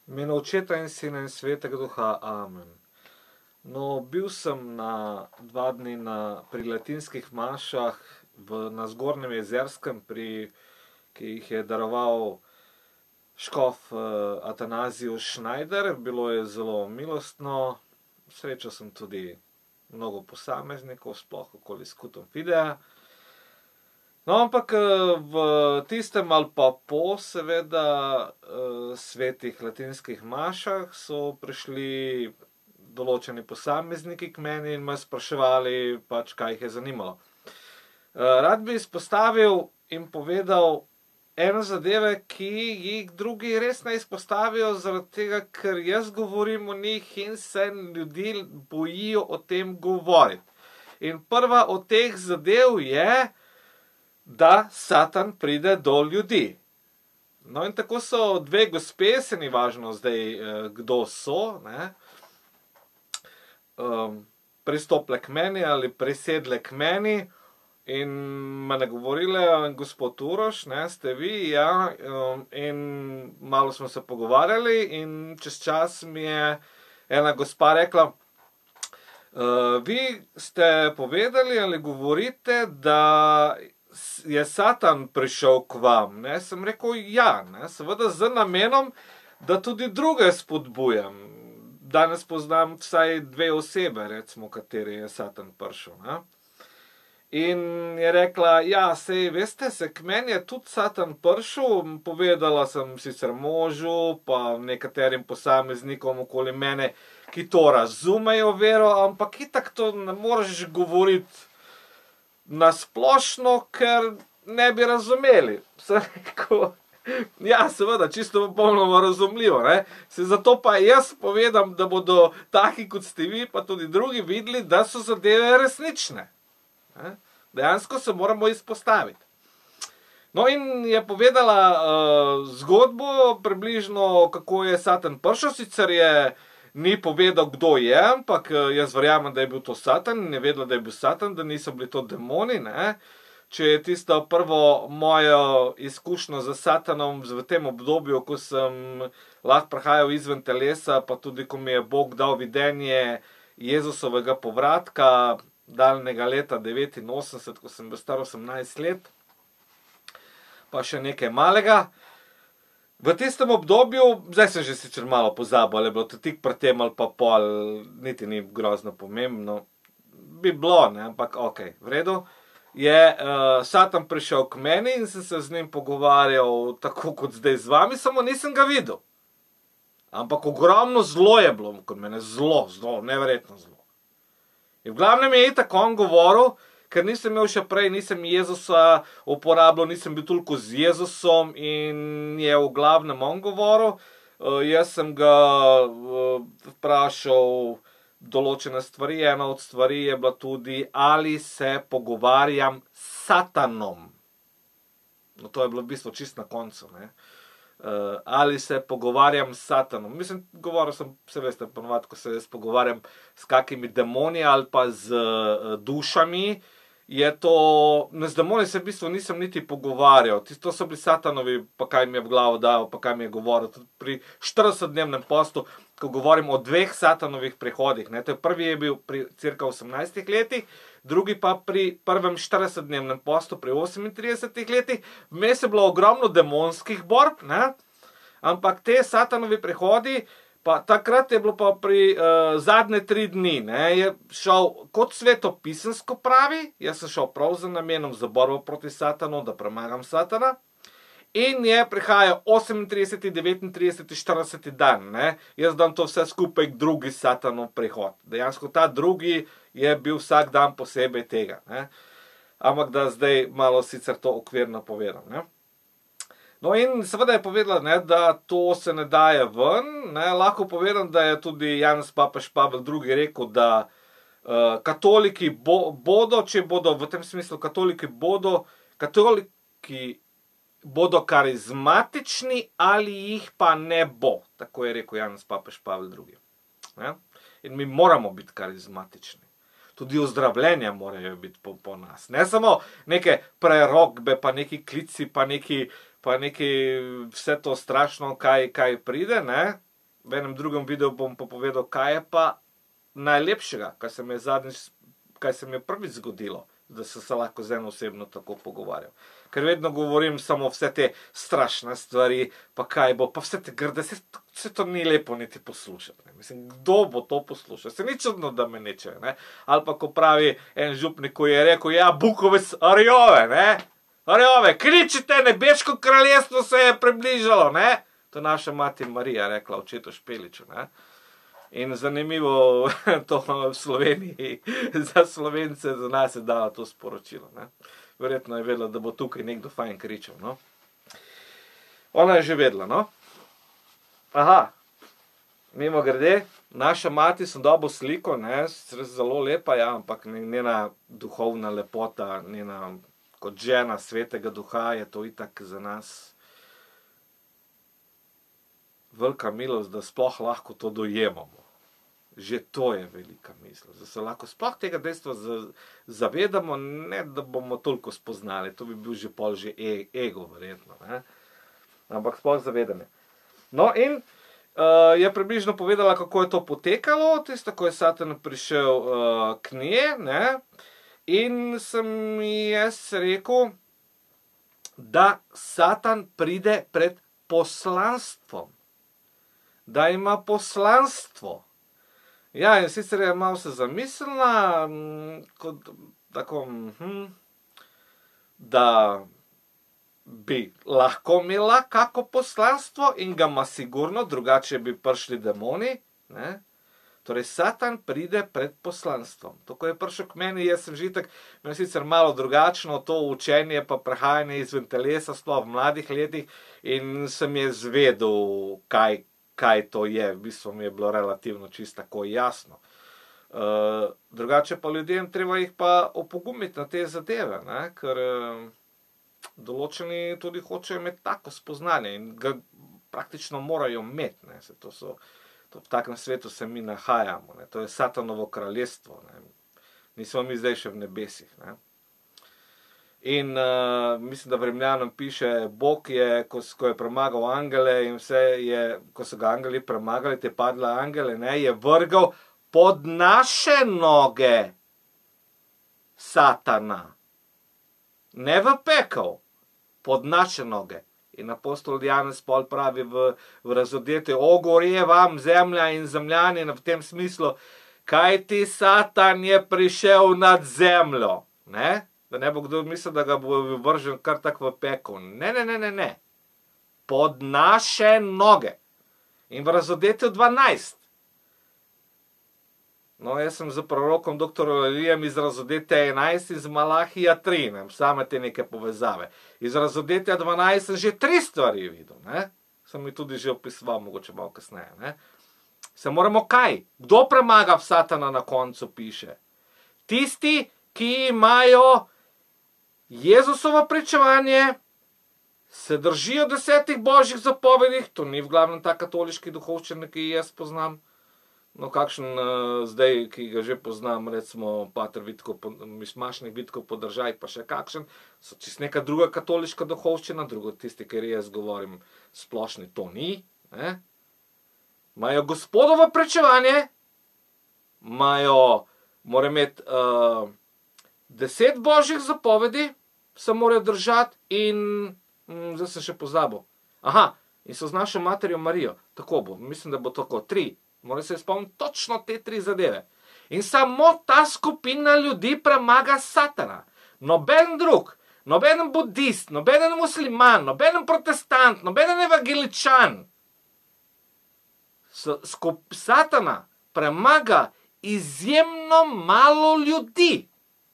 V imenu Očeta in Sina in Svetega Duha, amen. No, bil sem dva dni pri latinskih mašah na Zgornjem Jezerskem, ki jih je daroval škof Atanazijus Schneider. Bilo je zelo milostno, srečal sem tudi mnogo posameznikov, sploh okoli Scutum Fidei. No, ampak v tistem ali pa po, seveda, svetih latinskih mašah so prišli določeni posamezniki k meni in me spraševali, pač, kaj jih je zanimalo. Rad bi izpostavil in povedal eno zadeve, ki jih drugi res ne izpostavijo, zaradi tega, ker jaz govorim o njih in se ljudi bojijo o tem govoriti. In prva od teh zadev je, da Satan pride do ljudi. No, in tako so dve gospe, se ni važno zdaj, kdo so, ne, pristopile k meni ali prisedle k meni in me nagovorile: "Gospod Uroš, ne, ste vi?" Ja, in malo smo se pogovarjali in čez čas mi je ena gospa rekla: "Vi ste povedali ali govorite, da je Satan prišel k vam." Ne, sem rekel: "Ja, ne, seveda z namenom, da tudi druge spodbujam." Danes poznam vsaj dve osebe, recimo, kateri je Satan prišel, ne. In je rekla: "Ja, saj veste, k meni je tudi Satan prišel." Povedala sem sicer možu pa nekaterim posameznikom okoli mene, ki to razumejo vero, ampak itak to ne moreš govoriti na splošno, ker ne bi razumeli. Sem rekel: "Ja, seveda, čisto popolnoma razumljivo, ne. Saj zato pa jaz povedam, da bodo taki, kot ste vi, pa tudi drugi videli, da so zadeve resnične." Ne. Dejansko se moramo izpostaviti. No, in je povedala zgodbo približno, kako je Satan prišel, sicer ni povedal, kdo je, ampak jaz verjamem, da je bil to Satan, in je vedela, da je bil Satan, da niso bili to demoni, ne. Če je tisto prvo mojo izkušnjo s Satanom v tem obdobju, ko sem lahko prehajal izven telesa, pa tudi, ko mi je Bog dal videnje Jezusovega povratka, daljnega leta 89, ko sem bil star 18 let, pa še nekaj malega. V tistem obdobju, zdaj sem že sicer malo pozabil, ali je bilo to tik pred tem ali pa pol, niti ni grozno pomembno. Bi bilo, ne, ampak okej, v redu. Je Satan prišel k meni in sem se z njim pogovarjal tako kot zdaj z vami, samo nisem ga videl. Ampak ogromno zlo je bilo kot mene, zlo, neverjetno zlo. In v glavnem je itak on govoril, ker nisem imel še prej, nisem Jezusa uporabljal, nisem bil toliko z Jezusom in je v glavnem on govoril. Jaz sem ga vprašal določene stvari, ena od stvari je bila tudi, ali se pogovarjam s Satanom. No, to je bilo v bistvu čisto na koncu, ne. Ali se pogovarjam s Satanom. Mislim, govoril sem, saj veste, ponovadi, ko se jaz pogovarjam s kakimi demoni ali pa z dušami, je to, z demoni se v bistvu nisem niti pogovarjal. To so bili Satanovi, pa kaj mi je v glavo dal, pa kaj mi je govoril. Tudi pri 40-dnevnem postu, ko govorim o dveh Satanovih prihodih, ne. To je prvi je bil pri cirka 18 letih, drugi pa pri prvem 40-dnevnem postu pri 38 letih. Vmes je bilo ogromno demonskih borb, ne. Ampak te Satanovi prihodi, pa takrat je bilo pa pri zadnje 3 dni, ne, je šel kot svetopisemsko pravi, jaz sem šel prav z namenom za borbo proti Satanu, da premagam Satana. In je prihajal 38., 39., 40. dan, ne. Jaz dam to vse skupaj drugi Satanov prihod. Dejansko ta drugi je bil vsak dan posebej tega, ne. Ampak da zdaj malo sicer to okvirno povedam, ne. No, in seveda je povedala, ne, da to se ne daje ven, ne. Lahko povedam, da je tudi Janez Papež Pavel II. Rekel, da katoliki bodo, če bodo, v tem smislu, katoliki bodo karizmatični ali jih pa ne bo. Tako je rekel Janez Papež Pavel II. Ne. In mi moramo biti karizmatični. Tudi ozdravljenja morajo biti po nas. Ne samo neke prerokbe, pa neki klici, pa neki vse to strašno, kaj pride, ne. v enem drugem videu bom pa povedal, kaj je pa najlepšega, kaj se mi je prvič zgodilo, da sem se lahko z eno osebno tako pogovarjal. Ker vedno govorim samo vse te strašne stvari, pa kaj bo, pa vse te grde, vse to ni lepo niti poslušati. Ne. Mislim, kdo bo to poslušal? Se ni čudno, da me nečejo, ne. Ali pa, ko pravi en župnik, ko je rekel, ja, Bukovec, Arjove, ne. Arjove, kričite, nebeško kraljestvo se je približalo, ne. To je naša mati Marija rekla očetu Špeliču, ne. In zanimivo to v Sloveniji, za Slovence, za nas je dala to sporočilo, ne. Verjetno je vedela, da bo tukaj nekdo fajn kričal, no. Ona je že vedela, no. Aha, mimogrede, naša mati sem dobil sliko, ne, zelo lepa, ja, ampak njena duhovna lepota, njena kot žena svetega duha je to itak za nas velika milost, da sploh lahko to dojemamo. Že to je velika milost, da se lahko sploh tega dejstva zavedamo, ne da bomo toliko spoznali, to bi bil že pol že ego verjetno, ne. Ampak sploh zavedanje. No in je približno povedala, kako je to potekalo, tisto, ko je Satan prišel k njej, ne. In sem jaz rekel, da Satan pride pred poslanstvom. Da ima poslanstvo. Ja, in sicer je malo se zamislila, kot tako, da bi lahko imela kako poslanstvo in ga ima sigurno, drugače bi prišli demoni, ne. Torej, Satan pride pred poslanstvom. To, ko je prišel k meni, jaz sem že itak, imel sicer malo drugačno to učenje pa prehajanje izven telesa, sploh v mladih letih, in sem je zvedel, kaj to je. V bistvu mi je bilo relativno čisto tako jasno. Drugače pa ljudem treba jih pa opogumiti na te zadeve, ne, ker določeni tudi hočejo imeti tako spoznanje in ga praktično morajo imeti, ne, v takem svetu se mi nahajamo, ne, to je Satanovo kraljestvo, ne, nismo mi zdaj še v nebesih, ne. In mislim, da v Rimljanom piše, Bog je, ko je premagal angele in vse je, ko so ga angeli premagali, te padle angele, ne, je vrgal pod naše noge Satana. Ne v pekel, pod naše noge. In apostol Janez pol pravi v Razodetju, o gorje vam zemlja in zemljani, v tem smislu, kaj ti Satan je prišel nad zemljo, ne? Da ne bo kdo mislil, da ga bo vržen kar tako v pekel. Ne. Pod naše noge. In v Razodetju 12. No, jaz sem z prorokom dr. Elijem iz Razodetja 11 in iz Malahija 3, ne, same te neke povezave. Iz Razodetja 12 sem že 3 stvari videl, ne. Sem jih tudi že opisoval, mogoče malo kasneje, ne. Se moramo kaj? Kdo premaga Satana na koncu, piše? Tisti, ki imajo Jezusovo pričevanje, se držijo 10 božjih zapovedih, to ni v glavnem ta katoliški duhovščina, ki jaz poznam. No, kakšen zdaj, ki ga že poznam, recimo pater Mišmašnik Vitko Podržaj, pa še kakšen, so čisto neka druga katoliška duhovščina, drugo tisti, ker jaz govorim splošni, to ni, ne. Imajo Gospodovo pričevanje, morajo imeti 10 božjih zapovedi, se morajo držati in, zdaj sem še pozabil. Aha, in so z našo materjo Marijo, tako bo, mislim, da bo tako, 3. Mora se spomniti točno te 3 zadeve. In samo ta skupina ljudi premaga Satana. Noben drug, noben budist, noben musliman, noben protestant, noben evangeličan. Satana premaga izjemno malo ljudi.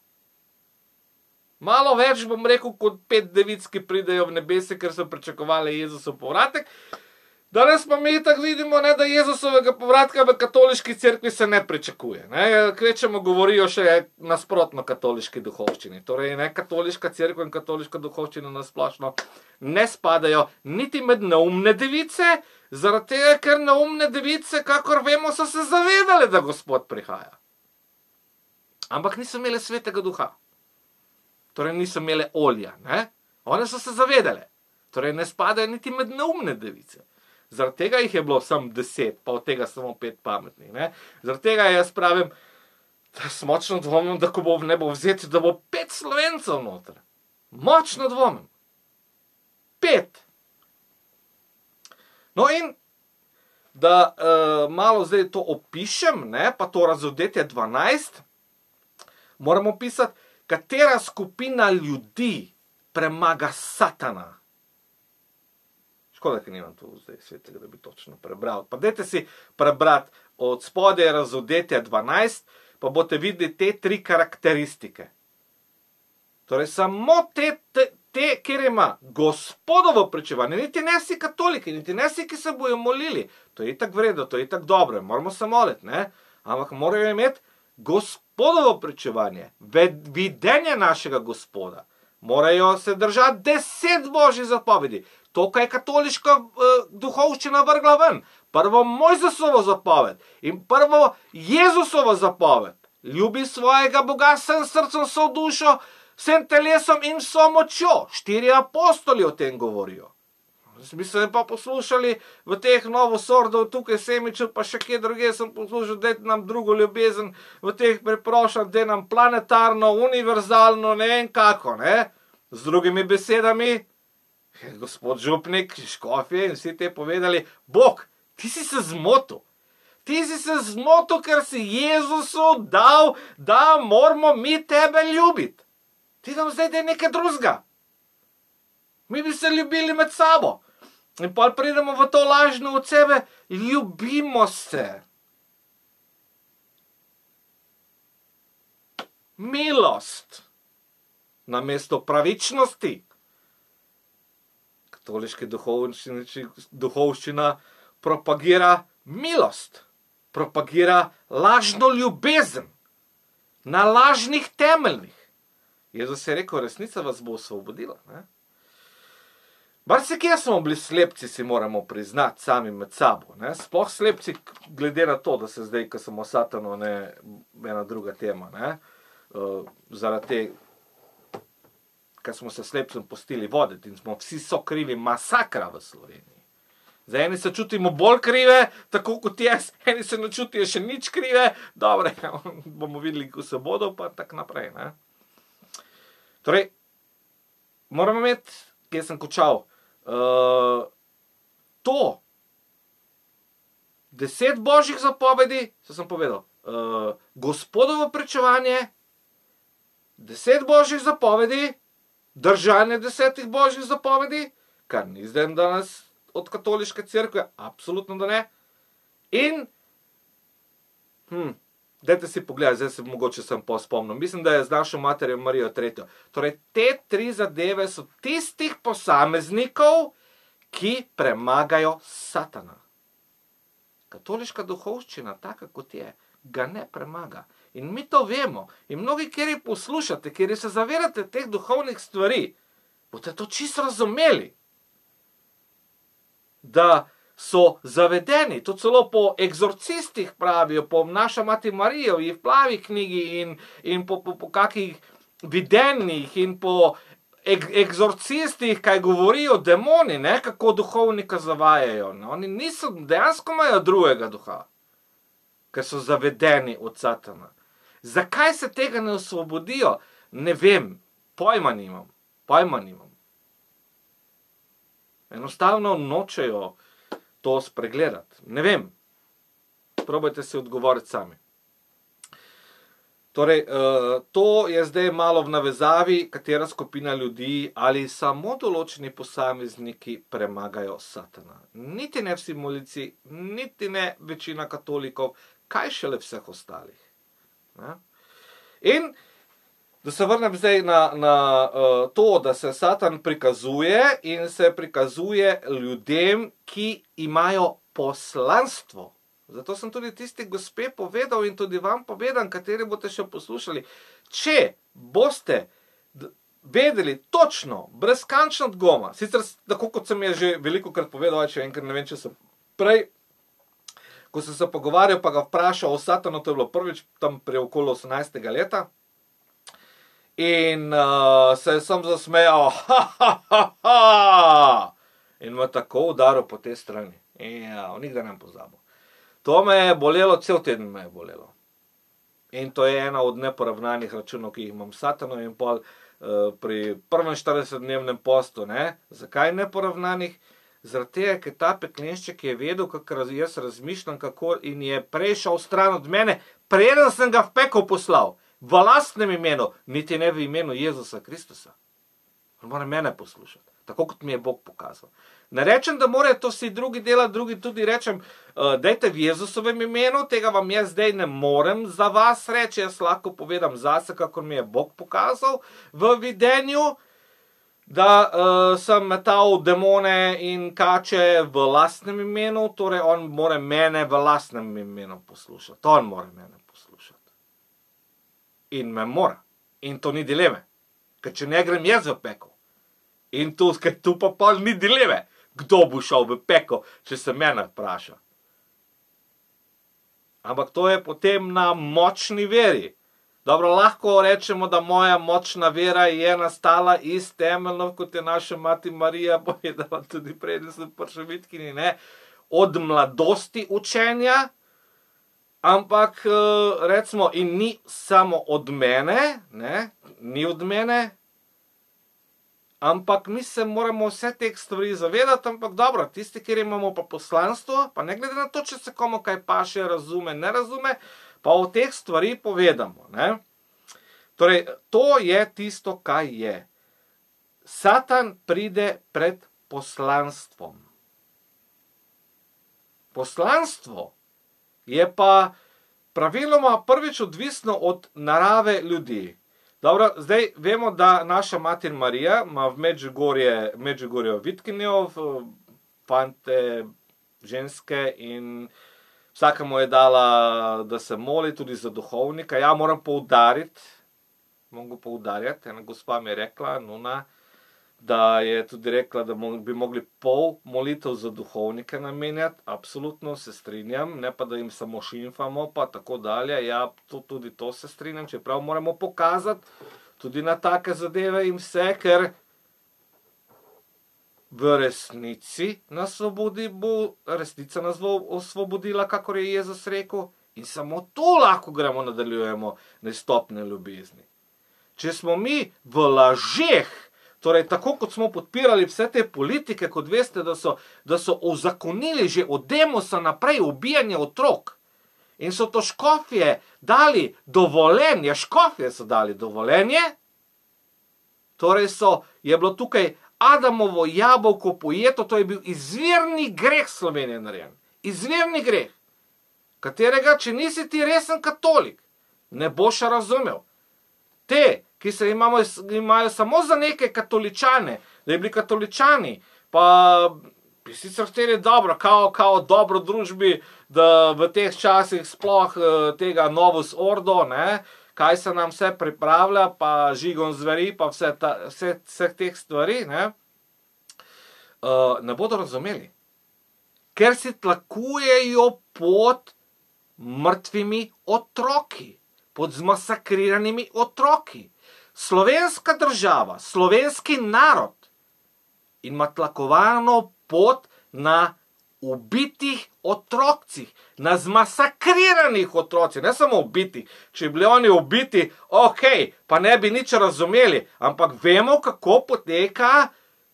Malo več, bom rekel, kot 5 devic, ki pridejo v nebese, ker so pričakovali Jezusov povratek. Danes pa mi tako vidimo, ne, da Jezusovega povratka v katoliški cerkvi se ne pričakuje. Ne, kvečemo govorijo še nasprotno katoliški duhovščini. Torej, ne, katoliška cerkva in katoliška duhovščina nasplošno ne spadajo niti med neumne device, zaradi tega, ker neumne device, kakor vemo, so se zavedale, da Gospod prihaja. Ampak niso imele svetega duha. Torej, niso imele olja, ne. One so se zavedale. Torej, ne spadajo niti med neumne device. Zaradi tega jih je bilo samo 10, pa od tega samo 5 pametnih. Ne? Zaradi tega jaz pravim, da močno dvomim, da ko bo ne bo vzeti, da bo 5 Slovencev noter. Močno dvomim. 5. No in, da malo zdaj to opišem, ne, pa to razodetje 12, moramo pisati, katera skupina ljudi premaga Satana. Škoda, ker nimam tu zdaj svetega, da bi točno prebral. Pa dajte si prebrati od spodaj razodetje 12, pa boste videli te 3 karakteristike. Torej, samo te, kjer ima Gospodovo pričevanje, niti ne si katoliki, niti ne si, ki se bojo molili. To je itak vredno, to je itak dobro, moramo se moliti, ne? Ampak morajo imeti Gospodovo pričevanje, videnje našega Gospoda. Morajo se držati 10 božjih zapovedi. To, kaj je katoliška duhovščina vrgla ven. Prvo Mojzesovo zapoved in prvo Jezusovo zapoved. Ljubi svojega Boga vsem srcem, vso dušo, vsem telesom in vso močjo. 4 apostoli o tem govorijo. Mi se pa poslušali v teh Novosordov, tukaj Semičev, pa še kje druge sem poslušal, dajte nam drugo ljubezen, v teh preprošam, daj nam planetarno, univerzalno, ne vem kako, ne. Z drugimi besedami, gospod župnik, škofje in vsi te povedali, Bog, ti si se zmotil. Ti si se zmotil, ker si Jezusu dal, da moramo mi tebe ljubiti. Ti nam zdaj daj nekaj drugega. Mi bi se ljubili med sabo. In pa pridemo v to lažno od sebe, ljubimo se. Milost namesto pravičnosti. Katoliška duhovščina propagira milost, propagira lažno ljubezen na lažnih temeljih. Jezus je rekel, resnica vas bo osvobodila, ne? Marsikje smo bili slepci, si moramo priznati sami med sabo, ne? Sploh slepci, glede na to, da se zdaj, ko smo o Satanu, ne, ena druga tema, ne? Zaradi te, ker smo se slepcem pustili voditi in smo vsi so krivi masakra v Sloveniji. Zdaj, eni se čutimo bolj krive, tako kot jaz, eni se ne čutijo še nič krive, dobre, bomo videli, ko se bodo, pa tak naprej, ne? Torej, moramo imeti, kje sem končal, to 10 božjih zapovedi, se sem povedal, Gospodovo pričevanje, 10 božjih zapovedi, držanje 10 božjih zapovedi, kar ni zdaj danes od katoliške cerkve, absolutno da ne, in dajte si pogledati, zdaj se mogoče sem spomnil. Mislim, da je z našo materjo Marijo tretjo. Torej, te 3 zadeve so tistih posameznikov, ki premagajo Satana. Katoliška duhovščina, taka kot je, ga ne premaga. In mi to vemo. In mnogi, kjer poslušate, kjer se zavedate teh duhovnih stvari, boste to čisto razumeli. Da so zavedeni, to celo po egzorcistih pravijo, po naša mati Marijo, v Plavi knjigi in po kakih videnjih in po egzorcistih, kaj govorijo demoni, ne, kako duhovnika zavajajo. Ne, oni niso, dejansko imajo drugega duha, ker so zavedeni od Satana. Zakaj se tega ne osvobodijo? Ne vem, pojma nimam. Enostavno nočejo to spregledati. Ne vem. Probajte si odgovoriti sami. Torej, to je zdaj malo v navezavi, katera skupina ljudi ali samo določeni posamezniki premagajo Satana. Niti ne vsi moljci, niti ne večina katolikov, kaj šele vseh ostalih. Ne? In da se vrnem zdaj na to, da se Satan prikazuje in se prikazuje ljudem, ki imajo poslanstvo. Zato sem tudi tisti gospe povedal in tudi vam povedam, kateri boste še poslušali. Če boste vedeli točno, brezkončno dgoma, sicer tako kot sem je že velikokrat povedal, če enkrat ne vem, če sem prej, ko sem se pogovarjal, pa ga vprašal o Satanu, to je bilo prvič tam pri okolo 18. leta, in se sem zasmejal, in me tako udaril po tej strani. Ja, nikdar ne pozabil. To me je bolelo, cel teden me je bolelo. In to je ena od neporavnanih računov, ki jih imam s Satanom in pol pri 41-dnevnem postu, ne. Zakaj neporavnanih? Zaradi tega, ker ta peklenšček je vedel, kako jaz razmišljam, kako in je prej šel stran od mene, preden sem ga v pekel poslal. V lastnem imenu, niti ne v imenu Jezusa Kristusa. On mora mene poslušati, tako kot mi je Bog pokazal. Ne rečem, da morajo to vsi drugi delati, drugi tudi rečem, dajte v Jezusovem imenu, tega vam jaz zdaj ne morem za vas reči, jaz lahko povedam zase, kakor mi je Bog pokazal v videnju, da sem metal demone in kače v lastnem imenu, torej on mora mene v lastnem imenu poslušati. On mora mene poslušati. In me mora. In to ni dileme. Ker če ne grem jaz v pekel. In tu pa pol ni dileme, kdo bo šel v pekel, če se mene vpraša. Ampak to je potem na močni veri. Dobro, lahko rečemo, da moja močna vera je nastala iz temeljno, kot je naša mati Marija povedala tudi prej, da sem prišel vitkini, ne, od mladosti učenja, ampak recimo, in ni samo od mene, ne, ni od mene, ampak mi se moramo vse teh stvari zavedati, ampak dobro, tisti, kjer imamo pa poslanstvo, pa ne glede na to, če se komu kaj paše, razume, ne razume, pa o teh stvari povedamo, ne. Torej, to je tisto, kaj je. Satan pride pred poslanstvom. Poslanstvo je pa praviloma prvič odvisno od narave ljudi. Dobro, zdaj vemo, da naša mati Marija ima v Medžugorju vitkinjo, fante, ženske in vsakemu je dala, da se moli tudi za duhovnika. Ja, moram poudarjati, ena gospa mi je rekla, nuna, da je tudi rekla, da bi mogli pol molitev za duhovnike namenjati. Absolutno se strinjam, ne pa da jim samo šimfamo, pa tako dalje. Ja, tudi to se strinjam, čeprav moramo pokazati tudi na take zadeve in vse, ker v resnici nas resnica nas bo osvobodila, kakor je Jezus rekel, in samo to lahko gremo, nadaljujemo nestopne ljubezni. Če smo mi v lažeh, torej tako kot smo podpirali vse te politike, kot veste, da so uzakonili že od Demosa naprej ubijanje otrok, in so to škofje dali dovoljenje, škofje so dali dovoljenje, torej je bilo tukaj Adamovo jabolko pojeto, to je bil izvirni greh Slovenije narejen. Izvirni greh, katerega, če nisi ti resen katolik, ne boš razumel. Te, ki se imajo samo za neke katoličane, da je bili katoličani, pa bi sicer hteli dobro, kao dobro družbi, da v teh časih sploh tega Novus Ordo, ne, kaj se nam vse pripravlja, pa žigon zveri, pa vseh teh stvari, ne bodo razumeli. Ker si tlakujejo pod mrtvimi otroki, pod zmasakriranimi otroki. Slovenska država, slovenski narod ima tlakovano pot na ubitih otrocih, na zmasakriranih otrocih, ne samo ubitih. Če bili oni ubiti, okej, pa ne bi nič razumeli, ampak vemo, kako poteka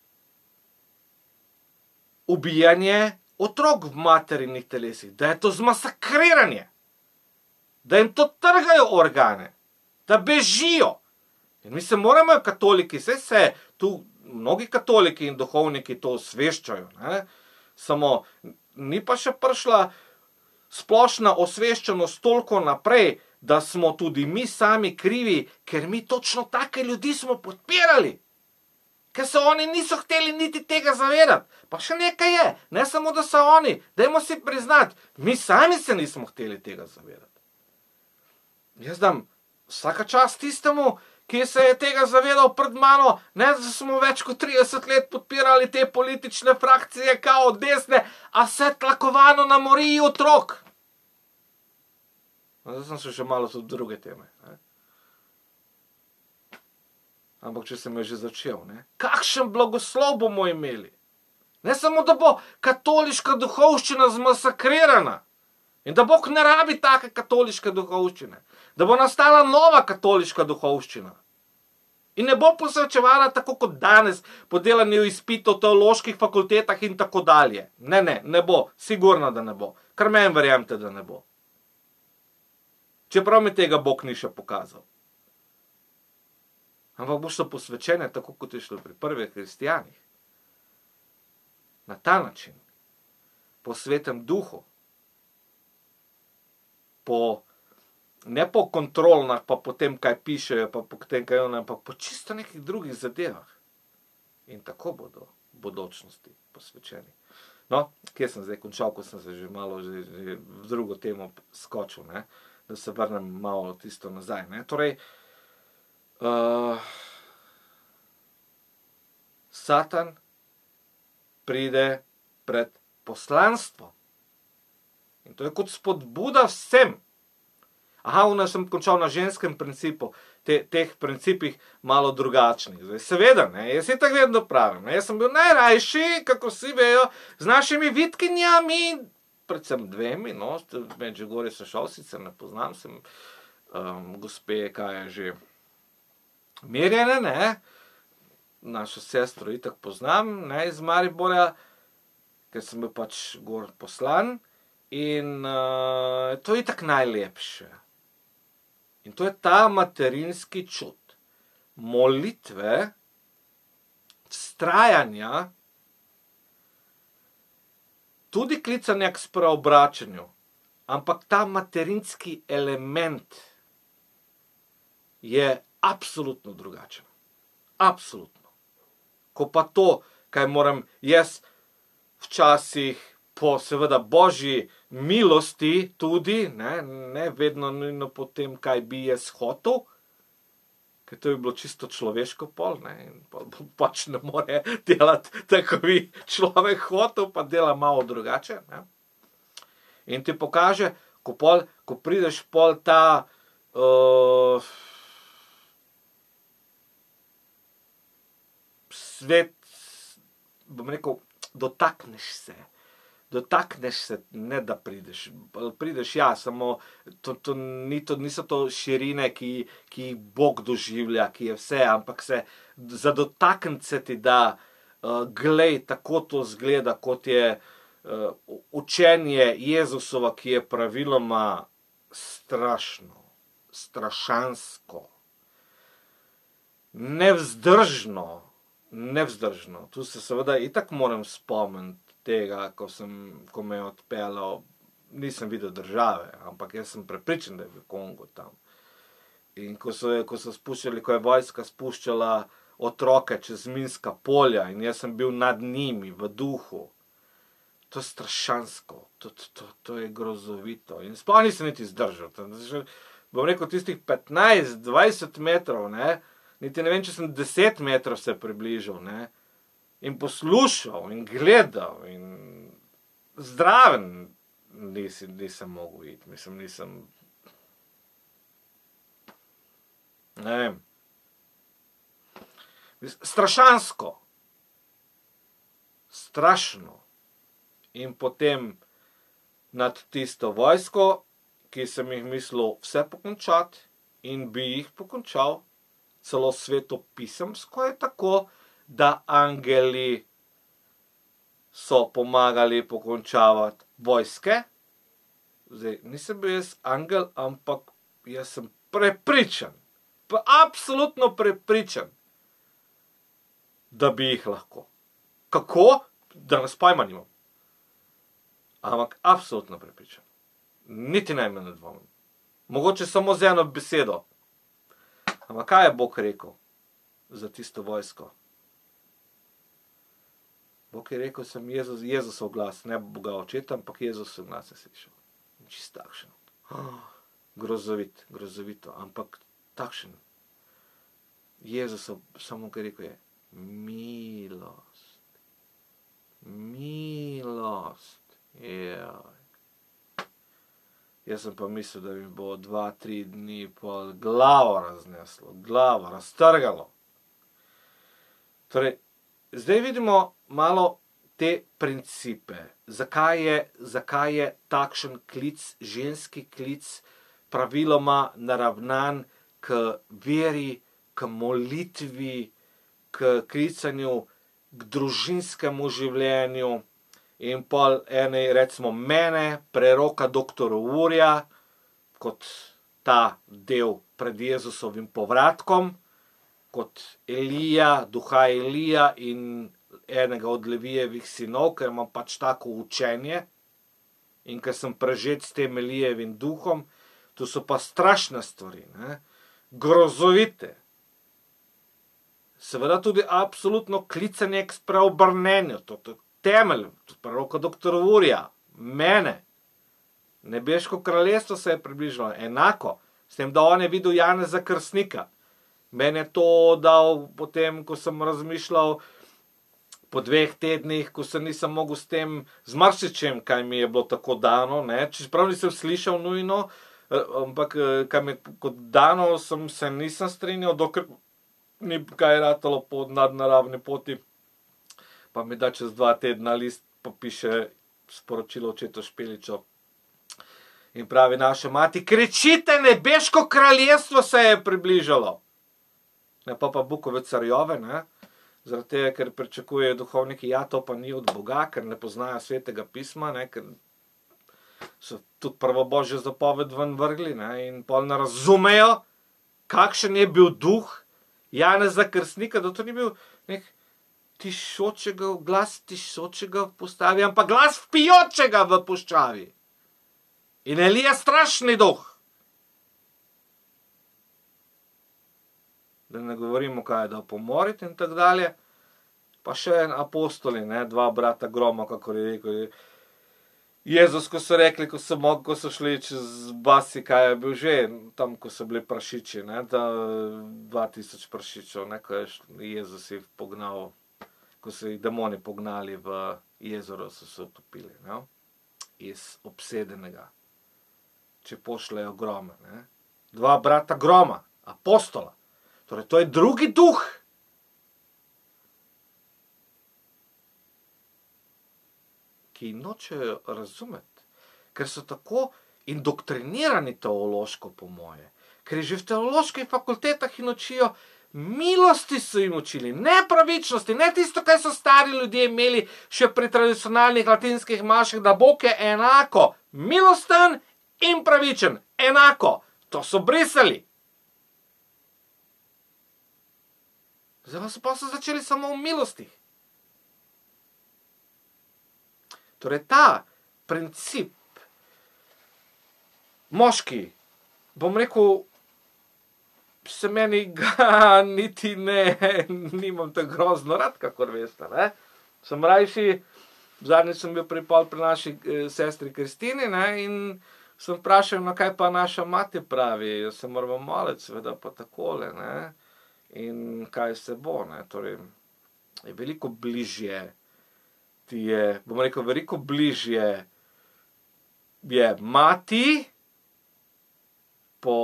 ubijanje otrok v materinih telesih, da je to zmasakriranje, da jim to trgajo organe, da bežijo. In mi se moramo, katoliki, se tu mnogi katoliki in duhovniki to osveščajo, ne? Samo ni pa še prišla splošna osveščenost toliko naprej, da smo tudi mi sami krivi, ker mi točno take ljudi smo podpirali. Ker se oni niso hteli niti tega zavedati. Pa še nekaj je, ne samo, da so oni, dajmo si priznati, mi sami se nismo hteli tega zavedati. Jaz dam vsaka čast tistemu, ki se je tega zavedal pred mano, ne, da smo več kot 30 let podpirali te politične frakcije kao desne, a vse tlakovano na moriji otrok. Zdaj sem se še malo tudi druge teme, ne. Ampak če sem jo že začel, ne, kakšen blagoslov bomo imeli? Ne samo, da bo katoliška duhovščina zmasakrirana in da Bog ne rabi take katoliške duhovščine, da bo nastala nova katoliška duhovščina in ne bo posvečevala tako kot danes po delanju izpitov, teoloških fakultetah in tako dalje. Ne bo, sigurno, da ne bo. Kar meni verjemite, da ne bo. Čeprav mi tega Bog ni še pokazal. Ampak bo šlo posvečene, tako kot je šlo pri prvih hristijanih. Na ta način, po svetem duhu, ne po kontrolnah, pa po tem, kaj pišejo, pa po tem, kaj ono, ampak po čisto nekih drugih zadevah. In tako bodo v bodočnosti posvečeni. No, kje sem zdaj končal, ko sem se že malo že v drugo temo skočil, ne? Da se vrnem malo tisto nazaj. Ne? Torej, Satan pride pred poslanstvo. In to je kot spodbuda vsem. Sem končal na ženskem principu, teh principih malo drugačnih. Zdaj, seveda, ne, jaz si tako vedno pravim. Jaz sem bil najrajši, kako vsi vejo, z našimi vitkinjami, predvsem dvemi, no, Medžugorje sem šel, sicer ne poznam, sem gospe, kaj je že, Mirjane, ne, našo sestro itak poznam, ne, iz Maribora, ker sem bil pač gor poslan in to je itak najlepše. In to je ta materinski čut molitve, vztrajanja, tudi klicanja k spreobračanju, ampak ta materinski element je absolutno drugačen. Absolutno. Ko pa to, kaj moram jaz včasih po seveda božji milosti tudi, ne vedno nujno po tem, kaj bi jaz hotel, ker to je bilo čisto človeško pol, ne, in pač ne more delati tako bi človek hotel, pa dela malo drugače, ne. In ti pokaže, ko prideš pol ta svet, bom rekel, dotakneš se, ne da prideš, ja, samo niso to širine, ki jih Bog doživlja, ki je vse, ampak se za dotakniti se ti da, glej, tako to zgleda, kot je učenje Jezusova, ki je praviloma strašno, strašansko, nevzdržno. Tu se seveda itak moram spomniti tega, ko me je odpeljal, nisem videl države, ampak jaz sem prepričan, da je v Kongu tam. In ko so spuščali, ko je vojska spuščala otroke čez minska polja in jaz sem bil nad njimi v duhu, to je strašansko, to je grozovito. In sploh nisem niti zdržal. Bom rekel, tistih 15-20 metrov, ne, niti ne vem, če sem 10 metrov se približal, ne, in poslušal, in gledal, in zdraven nisem mogel iti, nisem, ne vem, strašansko, strašno. In potem nad tisto vojsko, ki sem jih mislil vse pokončati in bi jih pokončal, celo svetopisemsko je tako, da angeli so pomagali pokončavati vojske. Zdaj, nisem bil jaz angel, ampak jaz sem prepričan, absolutno prepričan, da bi jih lahko. Kako? Danes pojma nimam. Ampak absolutno prepričan. Niti najmanj ne dvomim. Mogoče samo z eno besedo. Ampak kaj je Bog rekel za tisto vojsko? Bog je rekel, sem Jezusov glas, ne Boga očeta, ampak Jezusov glas je slišal. Čist takšen. Grozovito, ampak takšen. Jezusov, samo kaj rekel je, milost. Jaz sem pa mislil, da mi bo 2-3 dni pol glavo razneslo, glavo raztrgalo. Torej, zdaj vidimo malo, te principe. Zakaj je takšen klic, ženski klic, praviloma naravnan k veri, k molitvi, k klicanju, k družinskemu življenju. In pol ene, recimo mene, preroka doktor Urja, kot ta del pred Jezusovim povratkom, kot Elija, duha Elija in enega od Levijevih sinov, ker imam pač tako učenje in ker sem prežet s tem Elijevim duhom. To so pa strašne stvari, ne? Grozovite. Seveda tudi absolutno klicanje k spreobrnenju, to je temelj, preroka doktor Urja, mene. Nebeško kraljestvo se je približalo, enako, s tem, da on je videl Janeza Krstnika. Meni je to dal potem, ko sem razmišljal po 2 tednih, ko se nisem mogel s tem zmaršičem, kaj mi je bilo tako dano, ne, čeprav nisem slišal nujno, ampak kaj mi je kot dano, se nisem strinjal, dokler ni kaj ratalo po nadnaravni poti, pa mi da čez 2 tedna list, pa piše sporočilo očetu Špeliču. In pravi naša mati, kričite, nebeško kraljestvo se je približalo. Ne, pa Bukovec Carjove, ne, zaradi tega, ker pričakujejo duhovniki, ja, to pa ni od Boga, ker ne poznajo svetega pisma, ne, ker so tudi prvo božjo zapoved ven vrgli, ne, in pol ne razumejo, kakšen je bil duh Janeza Krstnika, da to ni bil nek glas tišočega v pustavi, ampak glas vpijočega v puščavi. In Elija strašni duh. Da ne govorimo, kaj je dal pomoriti in tako dalje. Pa še apostoli, ne, 2 brata groma, kako je rekel. Jezus, ko so rekli, ko so šli čez basi, kaj je bil že, tam, ko so bili prašiči, ne, 2000 prašičev, ne, ko je Jezus jih pognal, ko so jih demoni pognali v jezero, so se utopili, ne, iz obsedenega. Če pošljajo grome, ne. 2 brata groma, apostola. Torej, to je drugi duh. Ki nočejo razumeti, ker so tako indoktrinirani teološko, po moje. Ker je že v teoloških fakultetah jim učijo, milosti so jim učili, ne pravičnosti, ne tisto, kaj so stari ljudje imeli še pri tradicionalnih latinskih mašah, da Bog je enako milosten in pravičen, enako. To so brisali. Zdaj pa so začeli samo v milostih. Torej ta princip, moški, bom rekel, se meni ga niti ne, nimam tako grozno rad, kakor veste, ne. Sem rajši, zadnjič sem bil pri naši sestri Kristini, ne, in sem vprašal, no kaj pa naša mati pravi, se moramo moliti, seveda pa takole, ne, in kaj se bo, ne, torej, je veliko bližje, bom rekel, veliko bližje je mati po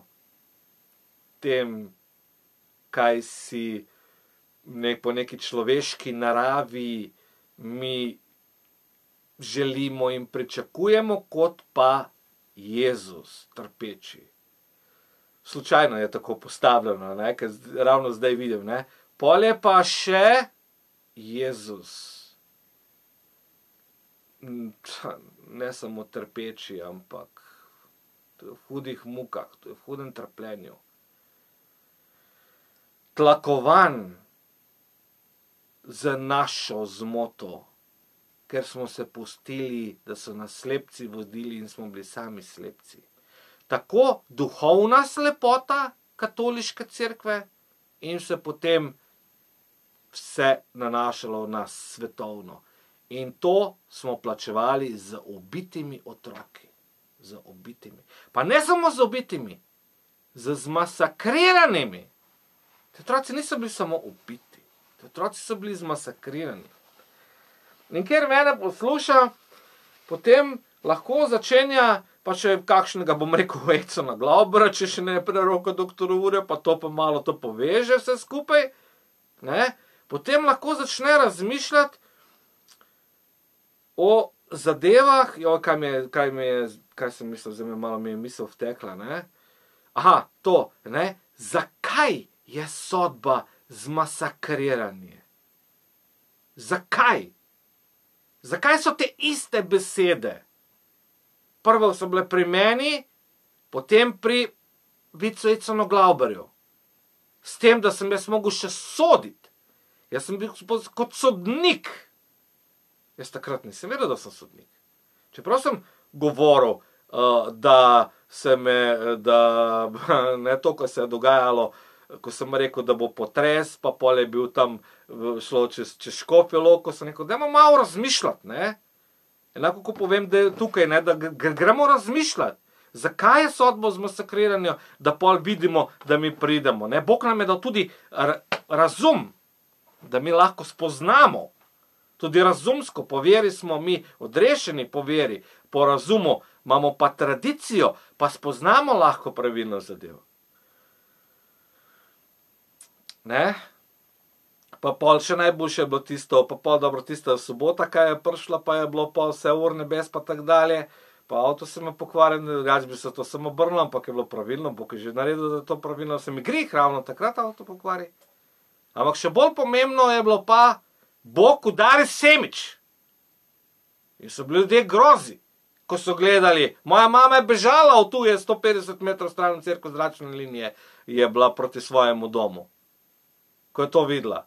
tem, kaj si po neki človeški naravi mi želimo in pričakujemo, kot pa Jezus trpeči. Slučajno je tako postavljeno, ne, ker ravno zdaj vidim, ne. Pol je pa še Jezus. Ne samo trpeči, ampak v hudih mukah, v hudem trpljenju. Tlakovan z našo zmoto, ker smo se pustili, da so nas slepci vodili in smo bili sami slepci. Tako duhovna slepota katoliške cerkve in se potem vse nanašalo na svetovno. In to smo plačevali z ubitimi otroki. Z ubitimi. Pa ne samo z ubitimi, z zmasakriranimi. Te otroci niso bili samo ubiti. Te otroci so bili zmasakrirani. In ker mene posluša, potem lahko začenja pa če kakšnega, bom rekel, veco na glavo, če še ne preroka doktor Urja, pa to pa malo to poveže vse skupaj, ne, potem lahko začne razmišljati, o zadevah, kaj sem mislil, zdaj malo mi je misel vtekla, ne? Aha, to, ne? Zakaj je sodba zmasakriranje? Zakaj? Zakaj so te iste besede? Prvo so bile pri meni, potem pri Vicu Glauberju. S tem, da sem jaz mogel še soditi. Jaz sem bil kot sodnik. Jaz takrat nisem vedel, da sem sodnik. Čeprav sem govoril, da ne to, ko se je dogajalo, ko sem rekel, da bo potres, pa pol je bil tam šlo čez Škofjo Loko, sem rekel, dajmo malo razmišljati, ne. Enako, ko povem, da je tukaj, ne, da gremo razmišljati. Zakaj je sodbo zmasakriranje, da pol vidimo, da mi pridemo, ne. Bog nam je dal tudi razum, da mi lahko spoznamo. Tudi razumsko, po veri smo mi odrešeni, po veri, po razumu, imamo pa tradicijo, pa spoznamo lahko pravilno zadevo. Ne? Pa pol še najboljše je bilo tisto, pa pol dobro tista sobota, kaj je prišla, pa je bilo pol vse ur nebes, pa tak dalje, pa avto se me pokvaril, drugače bi se to samo obrnilo, ampak je bilo pravilno, Bog je že naredil, da je to pravilno, se mi greh ravno takrat avto pokvari. Ampak še bolj pomembno je bilo pa, Bog udari semič. In so bili ljudje grozi, ko so gledali. Moja mama je bežala, tu je 150 metrov stran od cerkve zračne linije, je bila proti svojemu domu. Ko je to videla.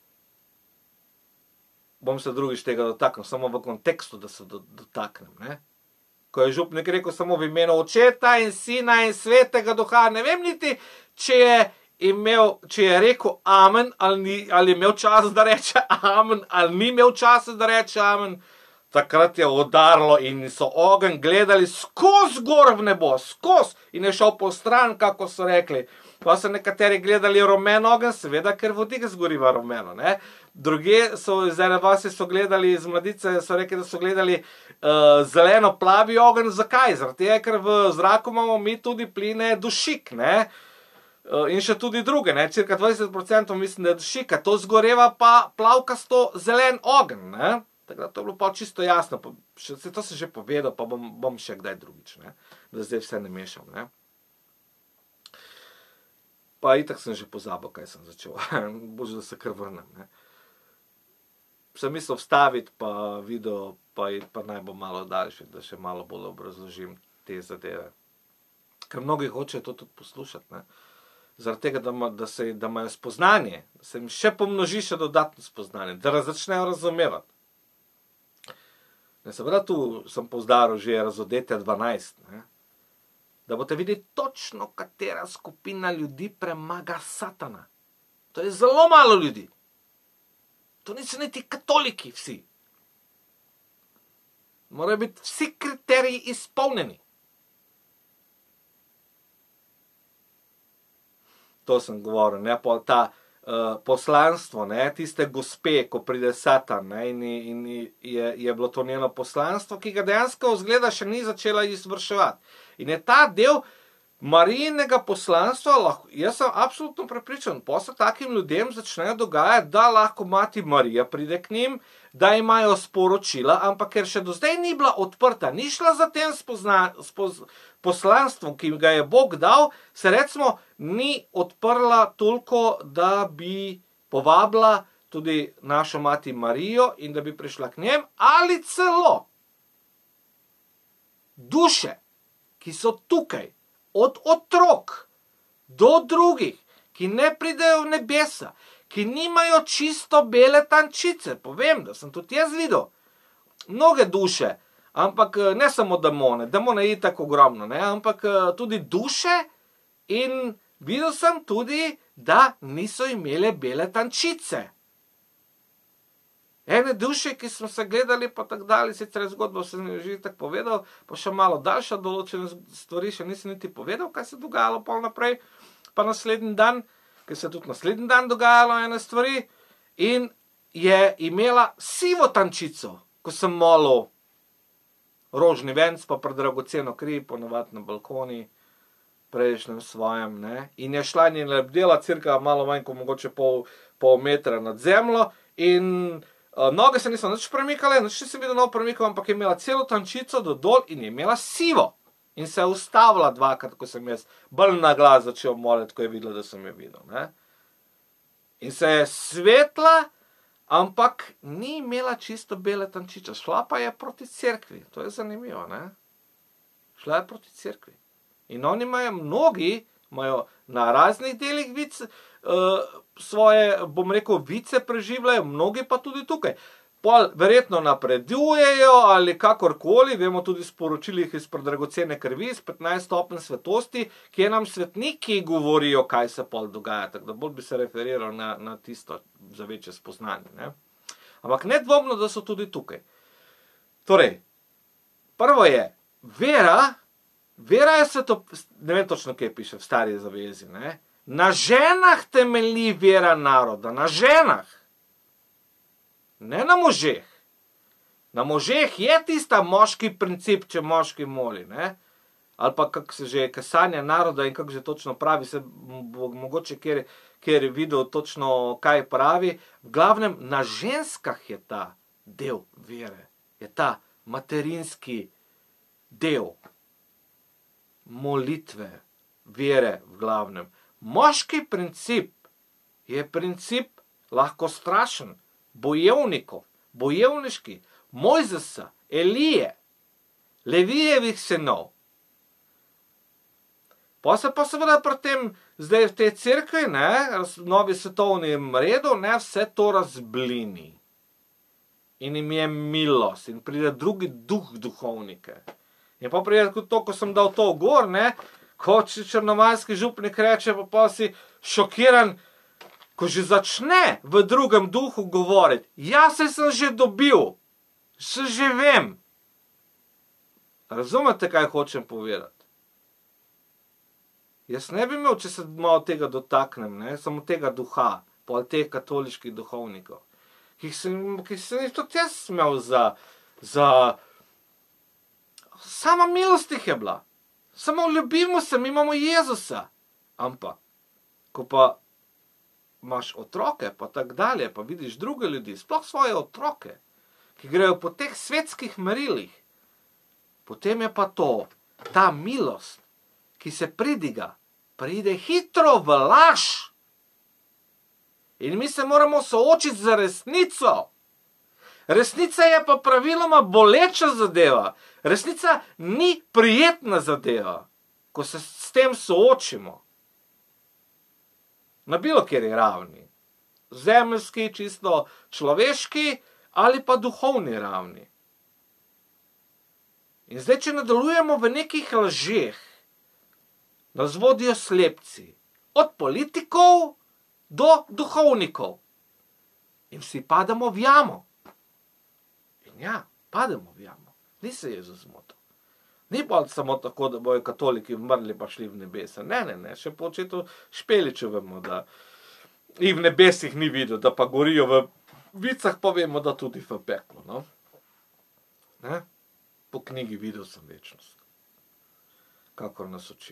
Bom se drugič tega dotaknil, samo v kontekstu, da se dotaknem, ne. Ko je župnik rekel samo v imenu Očeta in Sina in Svetega Duha, ne vem niti, če je rekel amen, ali je imel čas, da reče amen, ali ni imel časa, da reče amen. Takrat je udarilo in so ogenj gledali skozi gor v nebo, skozi, in je šel po stran, kako so rekli. Pa so nekateri gledali rumen ogenj, seveda, ker vodik zgoriva rumeno, ne. Druge so, iz ene vasi so gledali, iz Mladice so rekli, da so gledali zeleno plavi ogenj. Zakaj? Zaradi tega, ker v zraku imamo mi tudi pline dušik, ne. In še tudi druge, ne, cirka 20% mislim, da je dušika, to zgoreva pa plavkasto zelen ogenj, ne. Tako da to je bilo pa čisto jasno, to sem že povedal, pa bom še kdaj drugič, ne, da zdaj vse ne mešam, ne. Pa itak sem že pozabil, kaj sem začel, bože, da se kar vrnem, ne. Sem mislil vstaviti pa video, pa naj bo malo daljši, da še malo bolj obrazložim te zadeve. Ker mnogi hočejo to tudi poslušati, ne. Zaradi tega, da imajo spoznanje, da se jim še pomnoži še dodatno spoznanje, da začnejo razumevati. Seveda tu sem poudaril že Razodetja 12, ne. Da boste videli točno, katera skupina ljudi premaga Satana. To je zelo malo ljudi. To niso niti katoliki vsi. Morajo biti vsi kriteriji izpolnjeni. To sem govoril, ne, pa ta poslanstvo, ne, tiste gospe, ko pride Satan, ne, in je bilo to njeno poslanstvo, ki ga dejansko izgleda še ni začela izvrševati. In je ta del Marijinega poslanstva, jaz sem absolutno prepričan, posle takim ljudem začnejo dogajati, da lahko mati Marija pride k njim, da imajo sporočila, ampak ker še do zdaj ni bila odprta, ni šla za tem poslanstvom, ki ga je Bog dal, se recimo ni odprla toliko, da bi povabila tudi našo mati Marijo in da bi prišla k njem, ali celo duše, ki so tukaj, od otrok do drugih, ki ne pridejo v nebesa, ki nimajo čisto bele tančice. Povem, da sem tudi jaz videl mnoge duše, ampak ne samo demone je itak ogromno, ne, ampak tudi duše, in videl sem tudi, da niso imele bele tančice. Ene duše, ki smo se gledali, pa tako dalje, sicer zgodbo sem že tako povedal, pa še malo daljša, določene stvari še nisem niti povedal, kaj se je dogajalo pol naprej, pa naslednji dan, ker se je tudi naslednji dan dogajalo ene stvari, in je imela sivo tančico, ko sem molil rožni venc, pa predragoceno kri, ponavadi na balkoni, prejšnjem svojem, ne, in je šla in je lebdela cirka malo manj, kot mogoče pol metra nad zemljo, in Noge se niso nič premikale, nič nisem videl nov premikal, ampak je imela celo tančico do dol in je imela sivo. In se je ustavila dvakrat, ko sem jaz bolj na glas začel moliti, ko je videla, da sem jo videl. Ne? In se je svetla, ampak ni imela čisto bele tančiče. Šla pa je proti cerkvi. To je zanimivo, ne? Šla je proti cerkvi. In oni mnogi imajo na raznih delih svoje, bom rekel, vice preživljajo, mnogi pa tudi tukaj. Pol verjetno napredujejo ali kakorkoli, vemo tudi sporočilih izpred dragocene krvi, iz 15 stopenj svetosti, kjer nam svetniki govorijo, kaj se pol dogaja. Tako da bolj bi se referiral na tisto za večje spoznanje. Ne? Ampak nedvomno, da so tudi tukaj. Torej, prvo je vera. Vera je ne vem točno, kje piše v Stari zavezi, ne? Na ženah temelji vera naroda, na ženah. Ne na možeh. Na možeh je tista moški princip, če moški moli, ne? Ali pa kako se že kesanja naroda in kako že točno pravi, se mogoče kjer je videl točno, kaj pravi. V glavnem, na ženskah je ta del vere, je ta materinski del molitve, vere v glavnem. Moški princip je princip lahko strašen, bojevniški, Mojzesa, Elije, Levijevih sinov. Pa se pa seveda pri tem, zdaj v tej cerkvi, ne, novi svetovnem redu, ne, vse to razblini. In jim je milost in pride drugi duh duhovnike. In pa pride to, ko sem dal to gor, ne, ko črnomaljski župnik reče, pa si šokiran, ko že začne v drugem duhu govoriti. Ja, se sem že dobil, se že vem. Razumete, kaj hočem povedati? Jaz ne bi imel, če se malo tega dotaknem, ne, samo tega duha, pol teh katoliških duhovnikov, ki sem jih tudi jaz imel za sama milost jih je bila. Samo ljubimo se, mi imamo Jezusa. Ampak, ko pa imaš otroke, pa tak dalje, pa vidiš druge ljudi, sploh svoje otroke, ki grejo po teh svetskih merilih, potem je pa to, ta milost, ki se pridiga, pride hitro v laž. In mi se moramo soočiti z resnico. Resnica je pa praviloma boleča zadeva. Resnica ni prijetna zadeva, ko se s tem soočimo. Na bilo kateri ravni. Zemeljski, čisto človeški ali pa duhovni ravni. In zdaj, če nadaljujemo v nekih lažeh, nas vodijo slepci. Od politikov do duhovnikov. In vsi padamo v jamo. Ja, pademo v jamo. Ni se Jezus zmotil. Ni pa samo tako, da bojo katoliki umrli pa šli v nebesa. Ne. Še po očetu Špeliču vemo, da jih v nebesih ni videl, da pa gorijo v vicah, pa vemo, da tudi v peklu. No? Ne? Po knjigi Videl sem večnost. Kakor nas uči.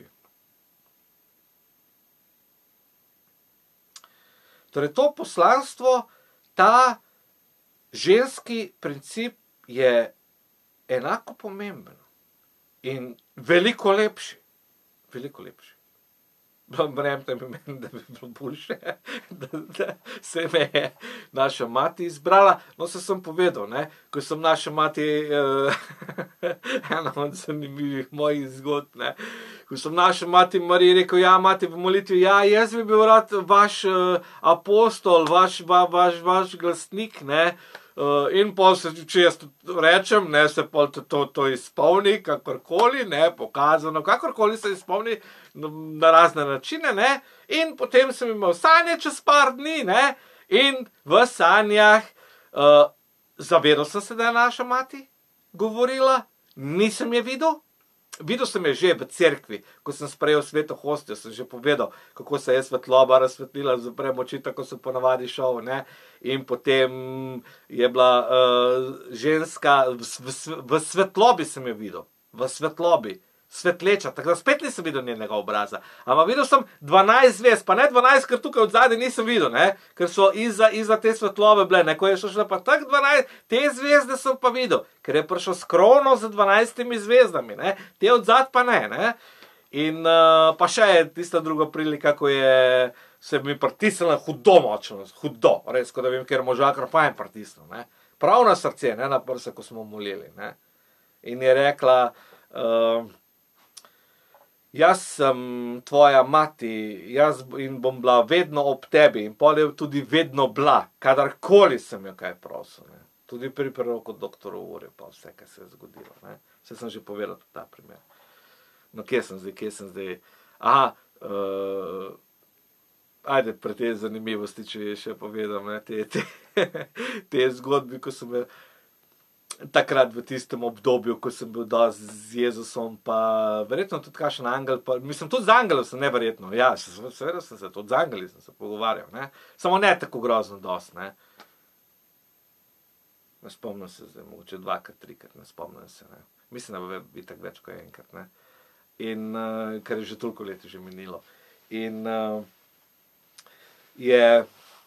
Torej, to poslanstvo, ta ženski princip je enako pomemben in veliko lepši. Veliko lepši. Verjemite mi, da bi bilo boljše, da se me je naša mati izbrala. No, se sem povedal, ne, ko sem naša mati, ena od zanimivih mojih zgodb, ne, ko sem naša mati Mariji rekel, ja, mati v molitvi, ja, jaz bi bil rad vaš apostol, vaš glasnik, ne, in pol se, če jaz rečem, ne, se pol to izpolni, kakorkoli, ne, pokazano, kakorkoli se izpolni na razne načine, ne, in potem sem imel sanje čez par dni, ne, in v sanjah zavedal sem se, da je naša mati govorila, nisem je videl. Videl sem je že v cerkvi, ko sem sprejel sveto hostijo, sem že povedal, kako se je svetloba razsvetlila, zaprem oči, tako sem ponavadi šel, ne, in potem je bila ženska, v svetlobi sem jo videl, v svetlobi, svetleča, tako da spet nisem videl njenega obraza. Ampak videl sem 12 zvezd, pa ne 12, ker tukaj od zadaj nisem videl, ne, ker so iza te svetlove bile, ne, ko je šlo pa tak 12, te zvezde sem pa videl, ker je prišel s krono z 12 zvezdami, ne, te od zadaj pa ne. In pa še je tista druga prilika, ko je se mi pritisnila hudo močno, hudo, res, ko da vem, ker možakar fajn pritisnil, ne. Prav na srce, ne na prse, ko smo molili, ne. In je rekla, jaz sem tvoja mati, in bom bila vedno ob tebi, in pol je tudi vedno bila, kadarkoli sem jo kaj prosil, ne. Tudi pri preroku doktoru Uri, pa vse, kaj se je zgodilo, ne. Vse sem že povedal ta primer. No, kje sem zdaj? Aha, ajde, pre te zanimivosti, če še povedam, ne, te zgodbi, ko sem takrat v tistem obdobju, ko sem bil dosti z Jezusom, pa verjetno tudi kakšen angel, pa mislim, tudi z angelom sem neverjetno, ja, seveda sem se, tudi z angeli sem se pogovarjal, ne, samo ne tako grozno dosti, ne. Ne spomnim se zdaj, mogoče 2-krat, 3-krat, ne spomnim se, ne. Mislim, da bo itak več kot enkrat, ne. In, ker je že toliko let že minilo. In je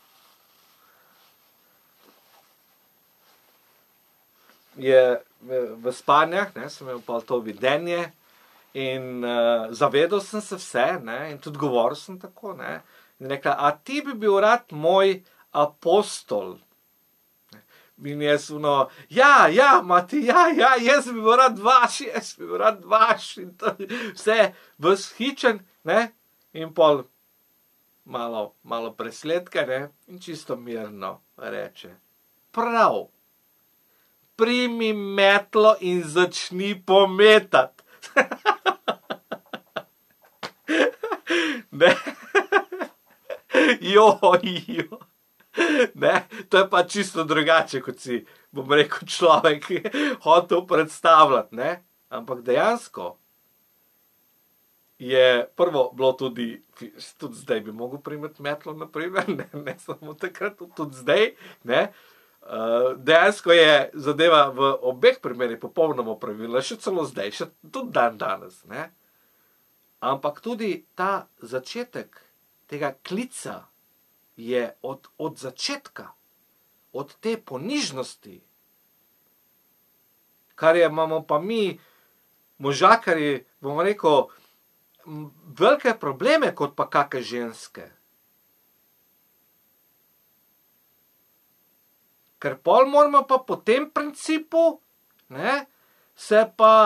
v spanjah, ne, sem imel pa to videnje in zavedal sem se vse, ne, in tudi govoril sem tako, ne, in rekla, a ti bi bil rad moj apostol? In jaz mati, jaz bi bil rad vaš, in to vse vzhičen, ne, in pol malo presledka, ne, in čisto mirno reče, prav, primi metlo in začni pometati. Ne, ne, to je pa čisto drugače, kot si, bom rekel, človek hotel predstavljati, ne, ampak dejansko je prvo bilo tudi zdaj bi mogel primeti metlo, na primer, ne samo takrat, tudi zdaj, ne, dejansko je zadeva v obeh primerih popolnoma pravilna, še celo zdaj, še tudi danes, ne, ampak tudi ta začetek tega klica je od začetka, od te ponižnosti, kar imamo pa mi, možakarji, bomo rekel, velike probleme kot pa kake ženske. Ker pol moramo pa po tem principu, ne, so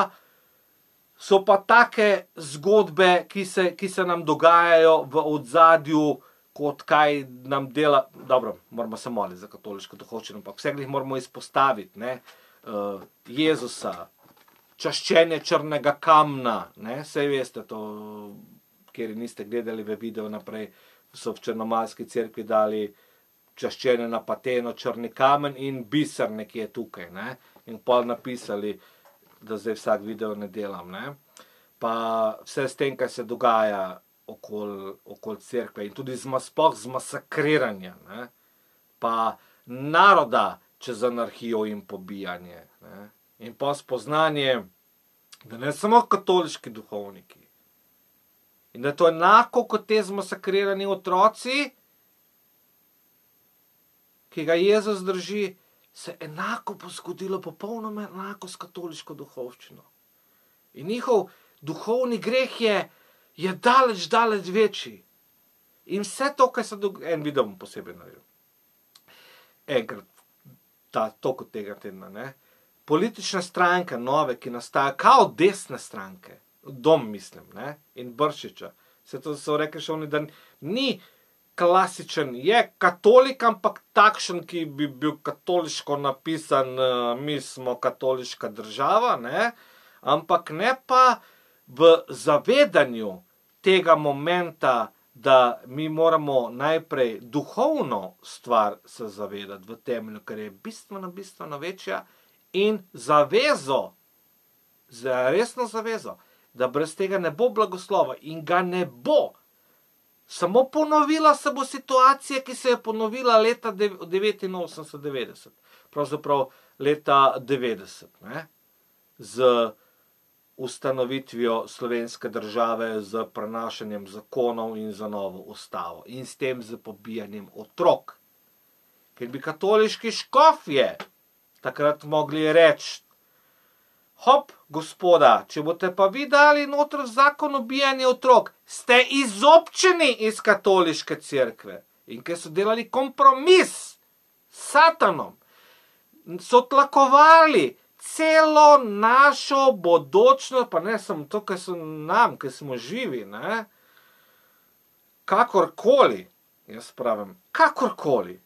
pa take zgodbe, ki se nam dogajajo v ozadju, kot kaj nam dela, dobro, moramo se moliti za katoliško duhovščino, ampak vse jih moramo izpostaviti, ne, Jezusa, čaščenje črnega kamna, ne, saj veste to, kjer niste gledali v video naprej, so v črnomaljski cerkvi dali čaščenje na pateno, črni kamen in biser nekje tukaj, ne, in pol napisali, da zdaj vsak video ne delam, ne, pa vse s tem, kaj se dogaja okoli cerkve in tudi sploh zmasakriranje, ne, pa naroda čez anarhijo in pobijanje, ne, in pa spoznanje, da ne samo katoliški duhovniki, in da to enako kot te zmasakrirani otroci, ki ga Jezus drži, se enako bo zgodilo, popolnoma enako s katoliško duhovščino. In njihov duhovni greh je daleč večji. In vse to, kar se dogaja, en video bom posebej naredil. Enkrat, toliko tega tedna, ne. Politične stranke, nove, ki nastajajo, kao desne stranke, Dom, mislim, ne, in Bršiča, se to so rekli še oni, da ni klasičen, je katolik, ampak takšen, ki bi bil katoliško napisan, mi smo katoliška država, ne, ampak ne pa v zavedanju tega momenta, da mi moramo najprej duhovno stvar se zavedati v temelju, ker je bistveno večja, in zavezo, resno zavezo, da brez tega ne bo blagoslova in ga ne bo. Samo ponovila se bo situacija, ki se je ponovila leta 89-90, pravzaprav leta 90, ne, z ustanovitvijo slovenske države z prenašanjem zakonov in za novo ustavo. In s tem z pobijanjem otrok. Ker bi katoliški škofje takrat mogli reči, hop, gospoda, če boste pa vi dali noter v zakon ubijanje otrok, ste izobčeni iz katoliške cerkve. In ker so delali kompromis s satanom, so tlakovali celo našo bodočnost, pa ne samo to, ker so nam, ker smo živi, ne? Kakorkoli, jaz pravim, kakorkoli.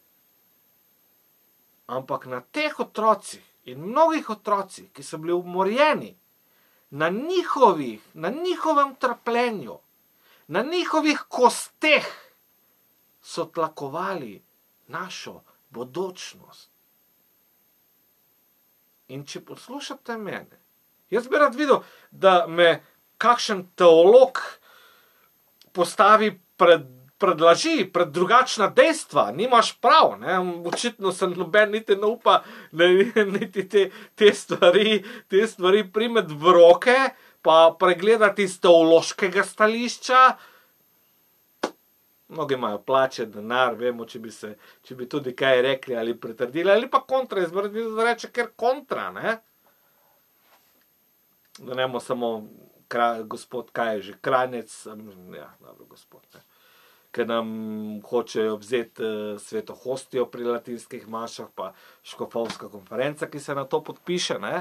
Ampak na teh otrocih in mnogih otrocih, ki so bili umorjeni, na njihovem trpljenju, na njihovih kosteh, so tlakovali našo bodočnost. In če poslušate mene, jaz bi rad videl, da me kakšen teolog postavi pred laži, pred drugačna dejstva. Nimaš prav, ne? Očitno se noben niti ne upa, niti te stvari primeti v roke, pa pregledati iz teološkega stališča. Mnogi imajo plače, denar, vemo, če bi tudi kaj rekli ali pritrdili, ali pa kontra, da reče, ker kontra, ne? Da ne bomo samo, gospod, kaj je že, Kranjec, ja, dobro, gospod, ne? Ker nam hočejo vzeti sveto hostijo pri latinskih mašah, pa škofovska konferenca, ki se na to podpiše, ne?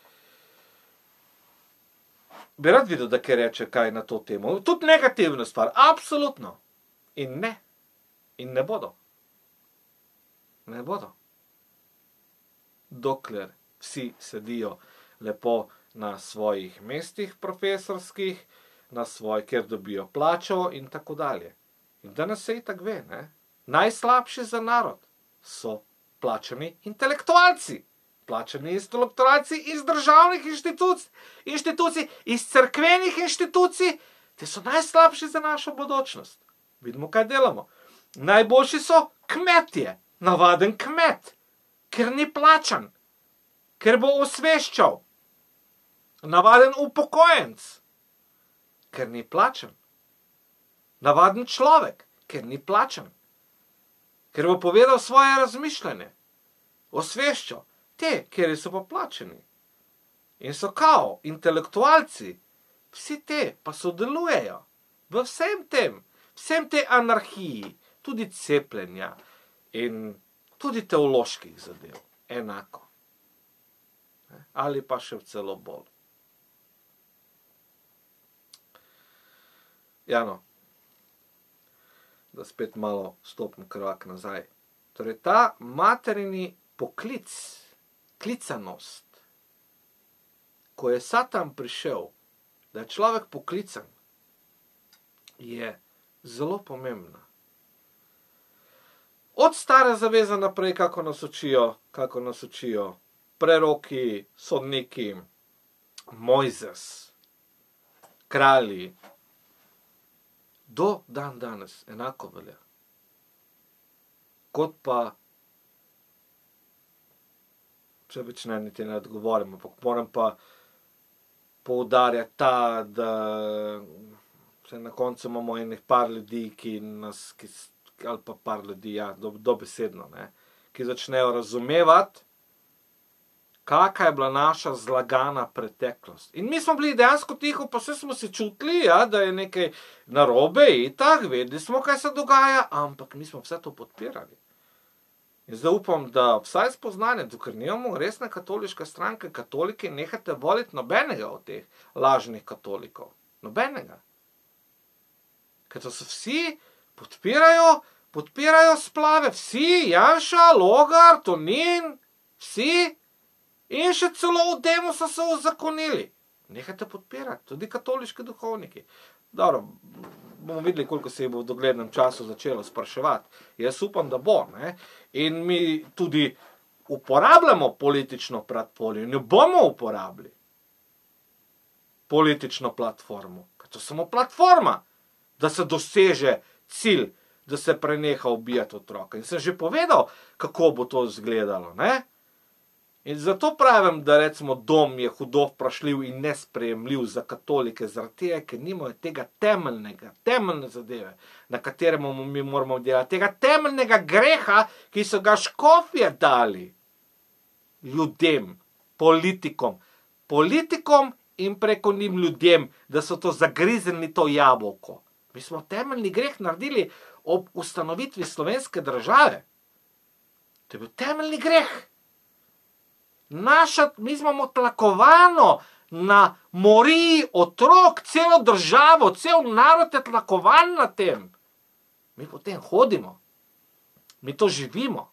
Bi rad videl, da kaj reče kaj na to temo. Tudi negativna stvar, absolutno. In ne. In ne bodo. Ne bodo. Dokler vsi sedijo lepo na svojih mestih profesorskih, kjer dobijo plačo in tako dalje. In danes se itak ve, ne? Najslabši za narod so plačani intelektualci. Plačani intelektualci iz državnih inštitucij, iz cerkvenih inštitucij. Te so najslabši za našo bodočnost. Vidimo, kaj delamo. Najboljši so kmetje. Navaden kmet. Ker ni plačan. Ker bo osveščal. Navaden upokojenc. Ker ni plačan. Navaden človek, ker ni plačan. Ker bo povedal svoje razmišljanje. Osveščal. Te, ker so pa plačani. In so kao intelektualci. Vsi te pa sodelujejo v vsem te anarhiji, tudi cepljenja in tudi teoloških zadev. Enako. Ali pa še celo bolj. Jano. Da spet malo stopim korak nazaj. Torej, ta materini poklic, klicanost, ko je Satan prišel, da je človek poklican, je zelo pomembna. Od stare zaveze naprej, kako nas učijo preroki, sodniki, Mojzes, kralji, do dan danes enako velja. Kot pa, če več niti ne odgovorim, ampak moram pa poudarjati ta, da se na koncu imamo enih par ljudi, ali pa par ljudi, ja, dobesedno, ne, ki začnejo razumevati, kakšna je bila naša zlagana preteklost. In mi smo bili dejansko tiho, pa vse smo se čutili, ja, da je nekaj narobe in tako, vedeli smo, kaj se dogaja, ampak mi smo vse to podpirali. In zdaj upam, da vsaj spoznanje, dokler nimamo resne katoliške stranke, katoliki, nehate voliti nobenega od teh lažnih katolikov. Nobenega. Ker to so vsi, podpirajo splave, vsi, Janša, Logar, Tonin, vsi, in še celo v demo so se uzakonili. Nehajte podpirati, tudi katoliški duhovniki. Dobro, bomo videli, koliko se jih bo v doglednem času začelo spraševati. Jaz upam, da bo, ne. In mi tudi uporabljamo politično platformo, ne bomo uporabili politično platformo, ker to je samo platforma, da se doseže cilj, da se preneha ubijati otroka. In sem že povedal, kako bo to izgledalo, ne. In zato pravim, da recimo dom je hudo vprašljiv in nesprejemljiv za katolike, zaradi tega, ker nimajo tega temeljne zadeve, na katerem mi moramo delati, tega temeljnega greha, ki so ga škofje dali ljudem, politikom in preko njim ljudem, da so to zagrizli to jabolko. Mi smo temeljni greh naredili ob ustanovitvi slovenske države. To je bil temeljni greh. Mi smo tlakovano na moriji otrok, celo državo, cel narod je tlakovan na tem. Mi potem hodimo. Mi to živimo.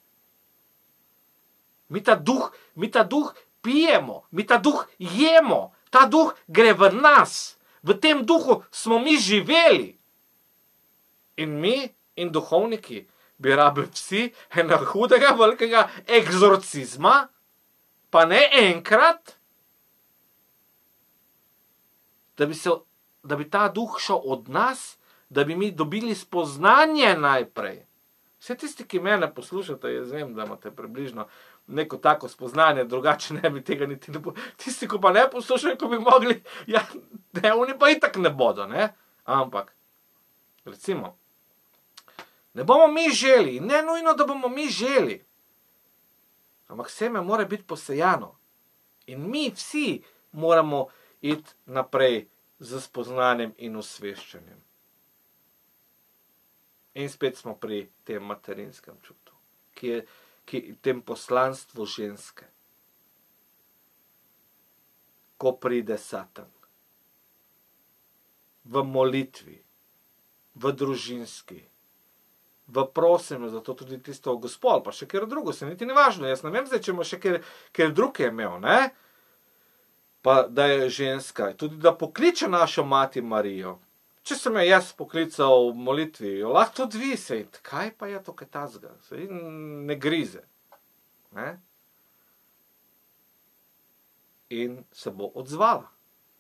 Mi ta duh pijemo, mi ta duh jemo, ta duh gre v nas. V tem duhu smo mi živeli. In mi, in duhovniki, bi rabili vsi enega hudega, velikega egzorcizma, pa ne enkrat, da bi ta duh šel od nas, da bi mi dobili spoznanje najprej. Vse tisti, ki mene poslušate, jaz vem, da imate približno neko tako spoznanje, drugače ne bi tega niti ne bo. Tisti, ko pa ne poslušajo, ko bi mogli, ja, ne, oni pa itak ne bodo, ne. Ampak, recimo, ne bomo mi želi, ne nujno, da bomo mi želi, ampak seme mora biti posejano. In mi vsi moramo iti naprej z spoznanjem in osveščanjem. In spet smo pri tem materinskem čutu, tem poslanstvu ženske. Ko pride Satan, v molitvi, v družinski, v prosim, zato tudi tisto Gospod, pa še kjer drugo, se niti ni važno, jaz ne vem zdaj, če ima še kjer drug je imel, ne? Pa da je ženska, tudi da pokliče našo mati Marijo. Če sem jo jaz poklical v molitvi, jo lahko tudi vi, sej, kaj pa je to kaj tazga, sej ne grize, ne? In se bo odzvala.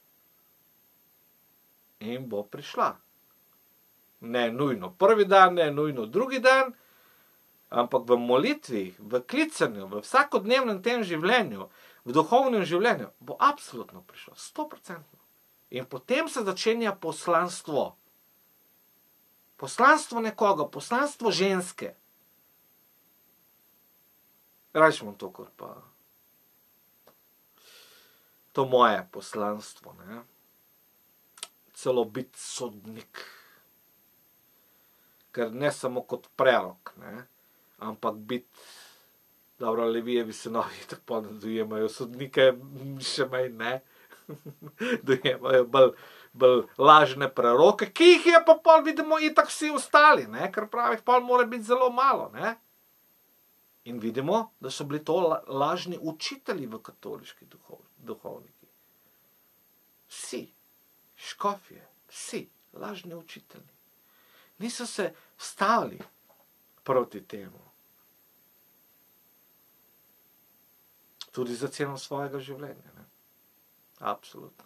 In bo prišla. Ne nujno prvi dan, ne nujno drugi dan, ampak v molitvi, v klicanju, v vsakodnevnem tem življenju, v duhovnem življenju, bo absolutno prišlo, 100%. In potem se začenja poslanstvo. Poslanstvo nekoga, poslanstvo ženske. Rečemo to kot pa to moje poslanstvo, ne. Celo biti sodnik. Ker ne samo kot prerok, ne, ampak biti, dobro, Levijevi sinovi tako ne dojemajo sodnike, še manj ne, dojemajo bolj lažne preroke, ki jih je pa pol vidimo itak vsi ostali, ne, ker pravih pol mora biti zelo malo, ne. In vidimo, da so bili to lažni učitelji v katoliški duhovniki. Vsi, škofje, vsi, lažni učitelji. Niso se vstavili proti temu. Tudi za ceno svojega življenja, ne. Absolutno.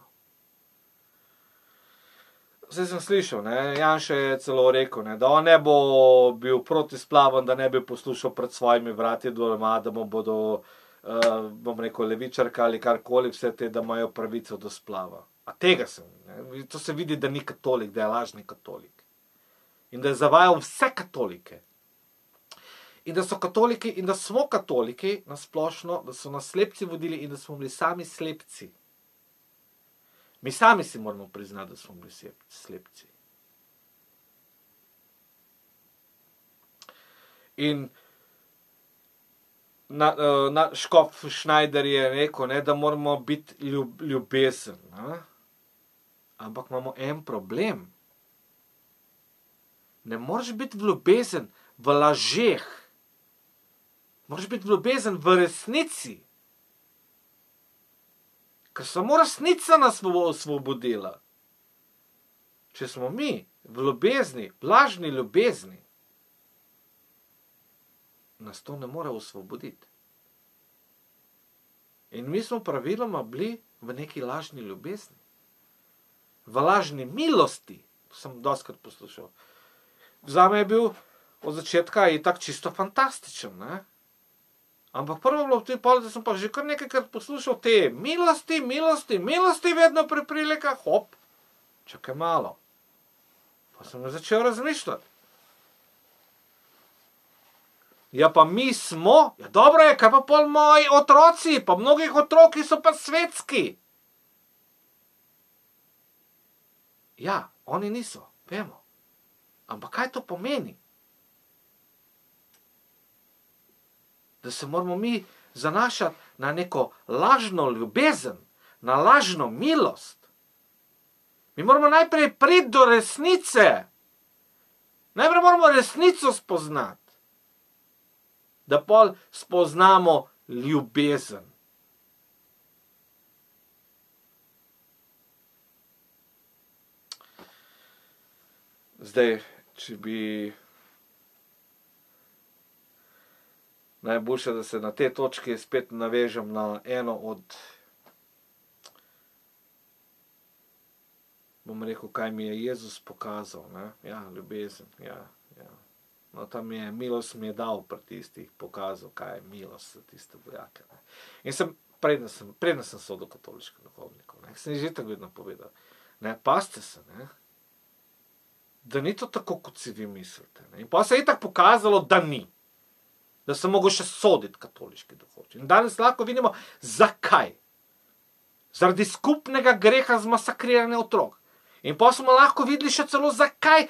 Vse sem slišal, ne, Janša je celo rekel, ne, da on ne bo bil protisplaven, da ne bi poslušal pred svojimi vrati doma, da mu bodo, bom rekel, levičarka ali karkoli, vse te, da imajo pravico do splava. A tega sem, ne, to se vidi, da ni katolik, da je lažni katolik. In da je zavajal vse katolike. In da so katoliki, in da smo katoliki nasplošno, da so nas slepci vodili in da smo bili sami slepci. Mi sami si moramo priznati, da smo bili slepci. In škof Schneider je rekel, ne, da moramo biti ljubezen. Ne? Ampak imamo en problem. Ne moreš biti v ljubezen v lažeh. Moraš biti v ljubezen v resnici. Ker samo resnica nas bo osvobodila. Če smo mi v ljubezni, lažni ljubezni, nas to ne more osvoboditi. In mi smo praviloma bili v neki lažni ljubezni. V lažni milosti. To sem dostikrat poslušal. Zame je bil od začetka itak čisto fantastičen, ne? Ampak prvo bilo v tej pol, da sem pa že kar nekajkrat poslušal te milosti, milosti, milosti vedno pri prilikah, hop, čakaj malo. Pa sem začel razmišljati. Ja, pa mi smo, ja dobro je, kaj pa pol moji otroci, pa mnogih otroki so pa svetski. Ja, oni niso, vemo. Ampak kaj to pomeni? Da se moramo mi zanašati na neko lažno ljubezen, na lažno milost. Mi moramo najprej priti do resnice. Najprej moramo resnico spoznati. Da pol spoznamo ljubezen. Zdaj, če bi najboljše, da se na te točke spet navežem na eno od, bom rekel, kaj mi je Jezus pokazal, ne? Ja, ljubezen, ja. No, tam je, milost mi je dal pri tistih, pokazal, kaj je milost za tiste vojake. Ne? In predno sem sodel katoliških duhovnikov, ne? Sem že tako vedno povedal, ne, pazite se, ne? Da ni to tako, kot si vi mislite. Ne? In pa se je tako pokazalo, da ni. Da se mogo še soditi katoliški duhovniki. In danes lahko vidimo, zakaj. Zaradi skupnega greha zmasakriranja otrok. In pa smo lahko videli še celo, zakaj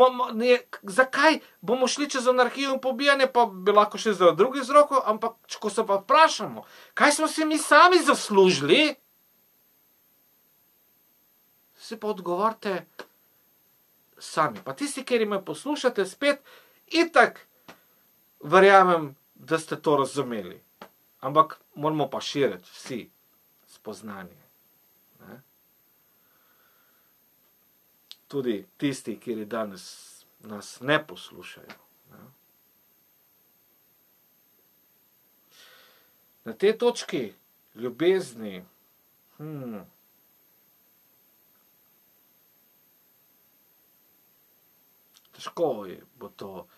bomo šli čez anarhijo in pobijanje, pa bi lahko šli zaradi drugih vzrokov, ampak ko se pa vprašamo, kaj smo si mi sami zaslužili, si pa odgovorite sami. Pa tisti, kjer me poslušate spet, itak verjamem, da ste to razumeli. Ampak moramo pa širiti vsi spoznanje. Ne? Tudi tisti, kjer danes nas ne poslušajo. Ne? Na tej točki ljubezni, težko bo to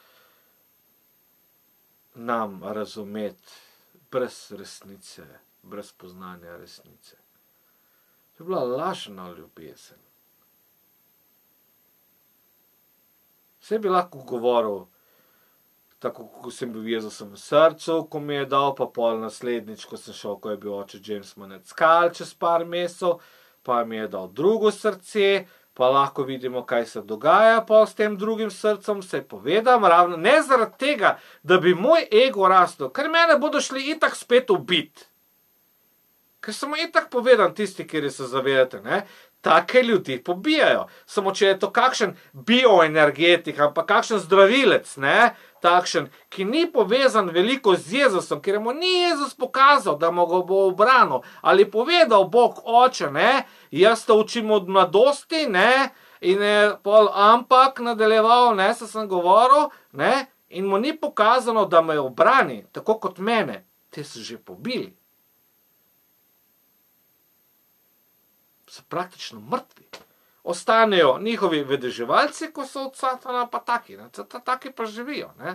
nam razumeti brez resnice, brez poznanja resnice. To je bila lažna ljubezen. Vse bi lahko govoril, tako kot sem bil Jezusem v srcu, ko mi je dal, pa pol naslednjič, ko sem šel, ko je bil oče James Maneckal čez par mesecev, pa mi je dal drugo srce, pa lahko vidimo, kaj se dogaja pa s tem drugim srcem, se povedam, ravno ne zaradi tega, da bi moj ego rastel, ker mene bodo šli itak spet ubiti. Ker samo itak povedam tisti, kjer se zavedate, ne, take ljudi pobijajo. Samo če je to kakšen bioenergetik, ali pa kakšen zdravilec, ne, takšen, ki ni povezan veliko z Jezusom, ker mu ni Jezus pokazal, da mu ga bo ubranil, ali povedal Bog oče, ne, jaz te učim od mladosti, ne, in je pol ampak nadaljeval, ne, sem govoril, ne, in mu ni pokazano, da me obrani, tako kot mene, te so že pobili. So praktično mrtvi. Ostanejo njihovi vedeževalci, ko so od Satana pa taki, ne? Taki pa živijo, ne?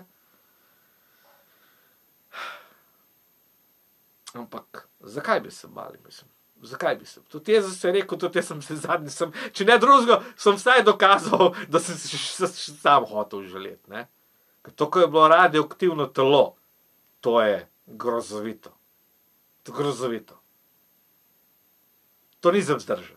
Ampak, zakaj bi se bali, mislim? Zakaj bi se? Tudi Jezus je rekel, tudi jaz sem se zadnji, če ne drugega, sem vsaj dokazal, da sem se sam hotel želeti, ne? Ker to, ko je bilo radioaktivno telo, to je grozovito. To je grozovito. To ni za vzdržati.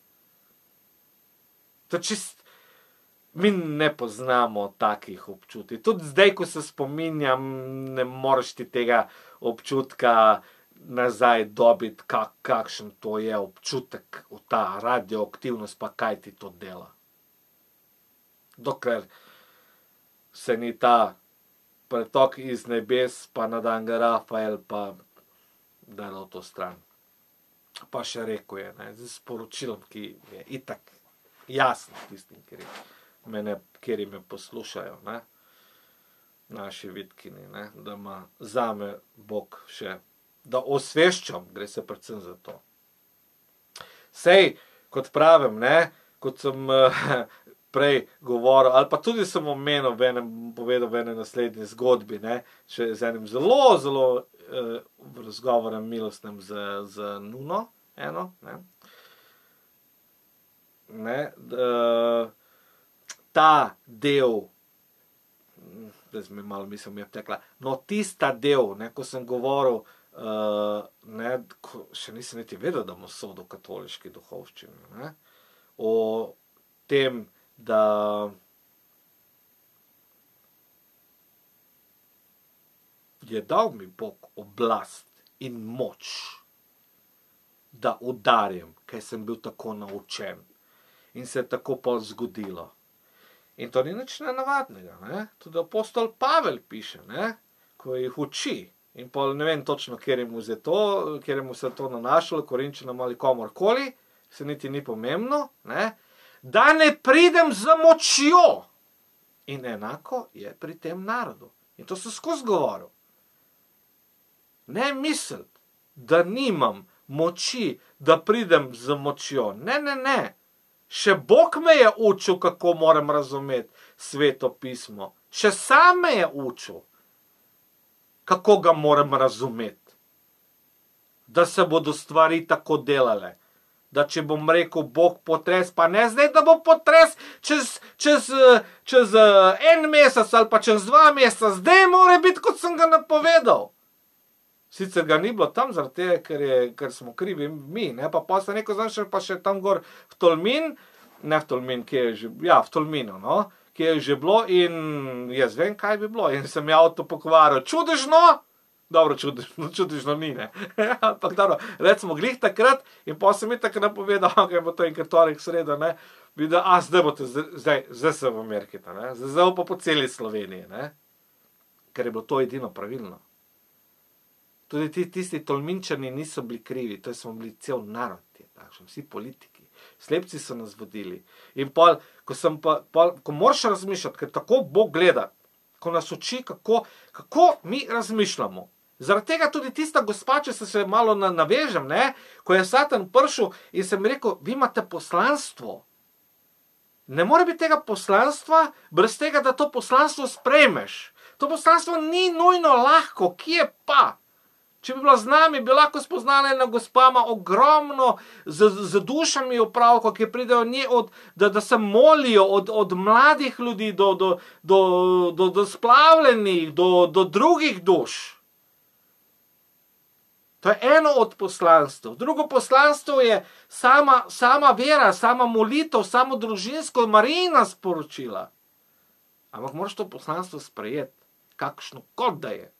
To čist, mi ne poznamo takih občutij. Tudi zdaj, ko se spominjam, ne moreš ti tega občutka nazaj dobiti, kakšen to je občutek, ta radioaktivnost, pa kaj ti to dela. Dokler se ni ta pretok iz nebes, pa na dan Rafael, pa dalo to stran. Pa še rekel je, ne, z sporočilom, ki je itak jasno tistim, kjer me poslušajo, ne, naši vidkini, ne, da ima zame Bog še, da osveščam, gre se predvsem za to. Sej, kot pravim, ne, kot sem prej govoril, ali pa tudi sem omenil povedal v enem naslednji zgodbi, ne, z enim zelo, zelo v razgovorem milostnem z Nuno, ne. Ne, ta del, zdaj mi malo misel mi je tekla, no, tista del, ne, ko sem govoril, ne, še nisem niti vedel, da bom sodil katoliški duhovščini, ne, o tem, da je dal mi Bog oblast in moč, da udarim, ker sem bil tako naučen. In se je tako pol zgodilo. In to ni nič nenavadnega, ne. Tudi apostol Pavel piše, ne, ko jih uči. In pol ne vem točno, kjer je mu se to nanašalo, Korinčanom ali komorkoli, se niti ni pomembno, ne, da ne pridem z močjo. In enako je pri tem narodu. In to sem skozi govoril. Ne misliti, da nimam moči, da pridem z močjo. Ne, ne, ne. Še Bog me je učil, kako moram razumeti Sveto pismo. Še sam me je učil, kako ga moram razumeti. Da se bodo stvari tako delale. Da če bom rekel Bog potres, pa ne zdaj, da bo potres čez en mesec ali pa čez 2 meseca, zdaj mora biti, kot sem ga napovedal. Sicer ga ni bilo tam zaradi tega, ker smo krivi mi, ne, pa se neko znašel pa še tam gor v Tolmin, ne v Tolmin, kje je že, ja, v Tolminu, no, kje je že bilo in jaz vem, kaj bi bilo in sem avto pokvaril. Čudežno? Dobro, čudežno ni, ne. Ampak dobro, recimo glih takrat in potem sem itak napovedal, kaj bo to enkrat torek, sreda, ne, videl, zdaj boste, zdaj se v Ameriki, ne, zdaj pa po celi Sloveniji, ne. Ker je bilo to edino pravilno. Tudi tisti Tolminčani niso bili krivi, to smo bili cel narod, takšen, vsi politiki. Slepci so nas vodili. In pol, ko moraš razmišljati, ker tako Bog gleda, ko nas uči, kako mi razmišljamo. Zaradi tega tudi tista gospa, če se malo navežem, ne, ko je Satan prišel in sem rekel, vi imate poslanstvo. Ne more biti tega poslanstva, brez tega, da to poslanstvo sprejmeš. To poslanstvo ni nujno lahko, kje pa? Če bi bila z nami, bi lahko spoznala ena gospa, ima ogromno z dušami opravko, ki pridejo nje da se molijo od mladih ljudi do splavljenih, do drugih duš. To je eno od poslanstv. Drugo poslanstvo je sama vera, sama molitev, samo družinsko, Marijina sporočila. Ampak moraš to poslanstvo sprejeti, kakšno kot da je.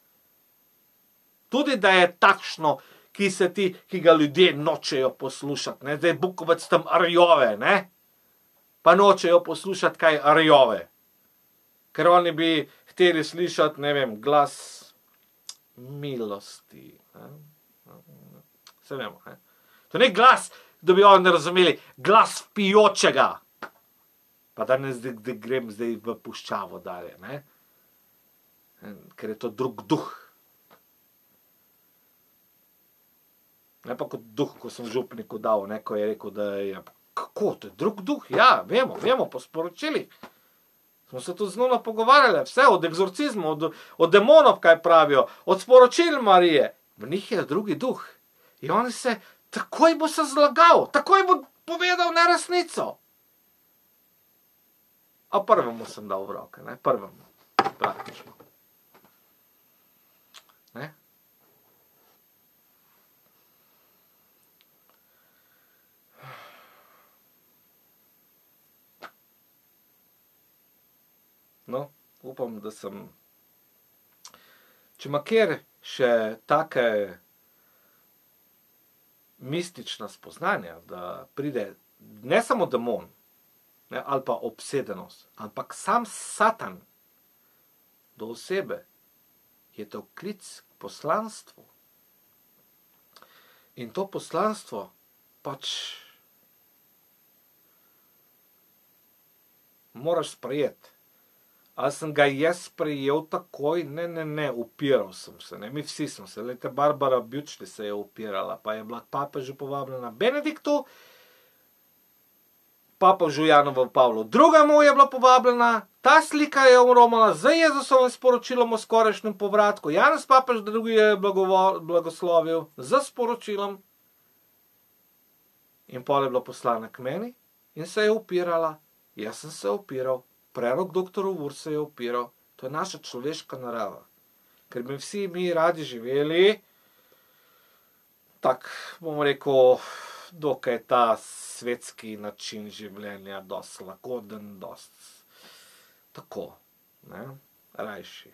Tudi da je takšno, ki ga ljudje nočejo poslušati, ne, zdaj Bukovec tam rjove, ne, pa nočejo poslušati kaj rjove. Ker oni bi hteli slišati, ne vem, glas milosti. Se vemo, ne. To ni glas, da bi oni razumeli, glas vpijočega. Pa da ne grem zdaj v puščavo dalje, ne. Ker je to drug duh. Ne pa kot duh, ko sem župniku dal, ne, ko je rekel, da je, kako, to je drug duh, ja, vemo, po sporočilih. Smo se tudi z Nuno pogovarjali, vse, od egzorcizma, od demonov, kaj pravijo, od sporočil Marije. V njih je drugi duh. In on se, takoj bo se zlagal, takoj bo povedal neresnico. A prvemu sem dal v roke, ne, prvemu, praktično. Ne? No, upam, da sem... Če ima kjer še take mistična spoznanja, da pride ne samo demon, ne, ali pa obsedenost, ampak sam Satan do osebe, je to klic k poslanstvu. In to poslanstvo pač moraš sprejeti. Ali sem ga jaz sprejel takoj? Ne, upiral sem se, ne, mi vsi smo se, lejte, Barbara Bjučli se je upirala, pa je bila k papežu povabljena Benediktu, papežu Janu Pavlu II. Je bila povabljena, ta slika je romala z Jezusovim sporočilom o skorajšnjem povratku. Janez papež II. Je blagoslovil z sporočilom in pol je bila poslana k meni in se je upirala. Jaz sem se upiral, prerok doktor Uvur se je upiral. To je naša človeška narava. Ker bi vsi mi radi živeli, tak, bom rekel, dokaj ta svetski način življenja, dosti lagoden, dosti tako, ne, rajši.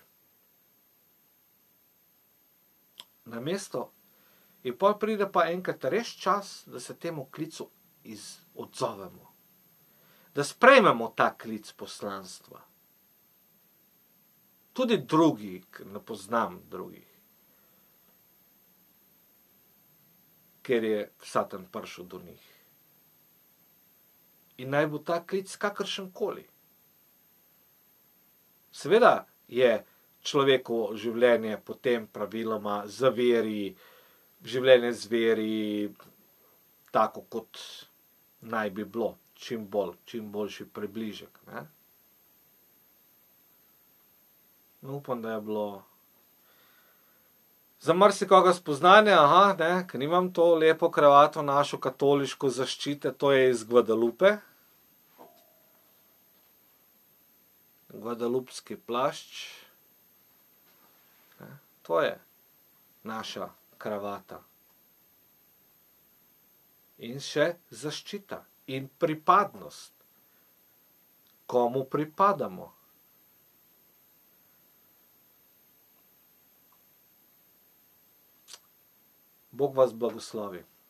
Namesto, in pol pride pa enkrat res čas, da se temu klicu odzovemo. Da sprejmemo ta klic poslanstva. Tudi drugi, ne poznam drugih. Ker je Satan prišel do njih. In naj bo ta klic kakršenkoli. Seveda je človekovo življenje potem praviloma zaveri, življenje zveri, tako kot naj bi bilo, čim boljši približek, ne. No, upam, da je bilo za marsikoga spoznanje, ne, ker nimam to lepo kravato našo katoliško zaščite, to je iz Guadalupe. Guadalupski plašč. To je naša kravata. In še zaščita in pripadnost. Komu pripadamo? Bog vas blagoslovi.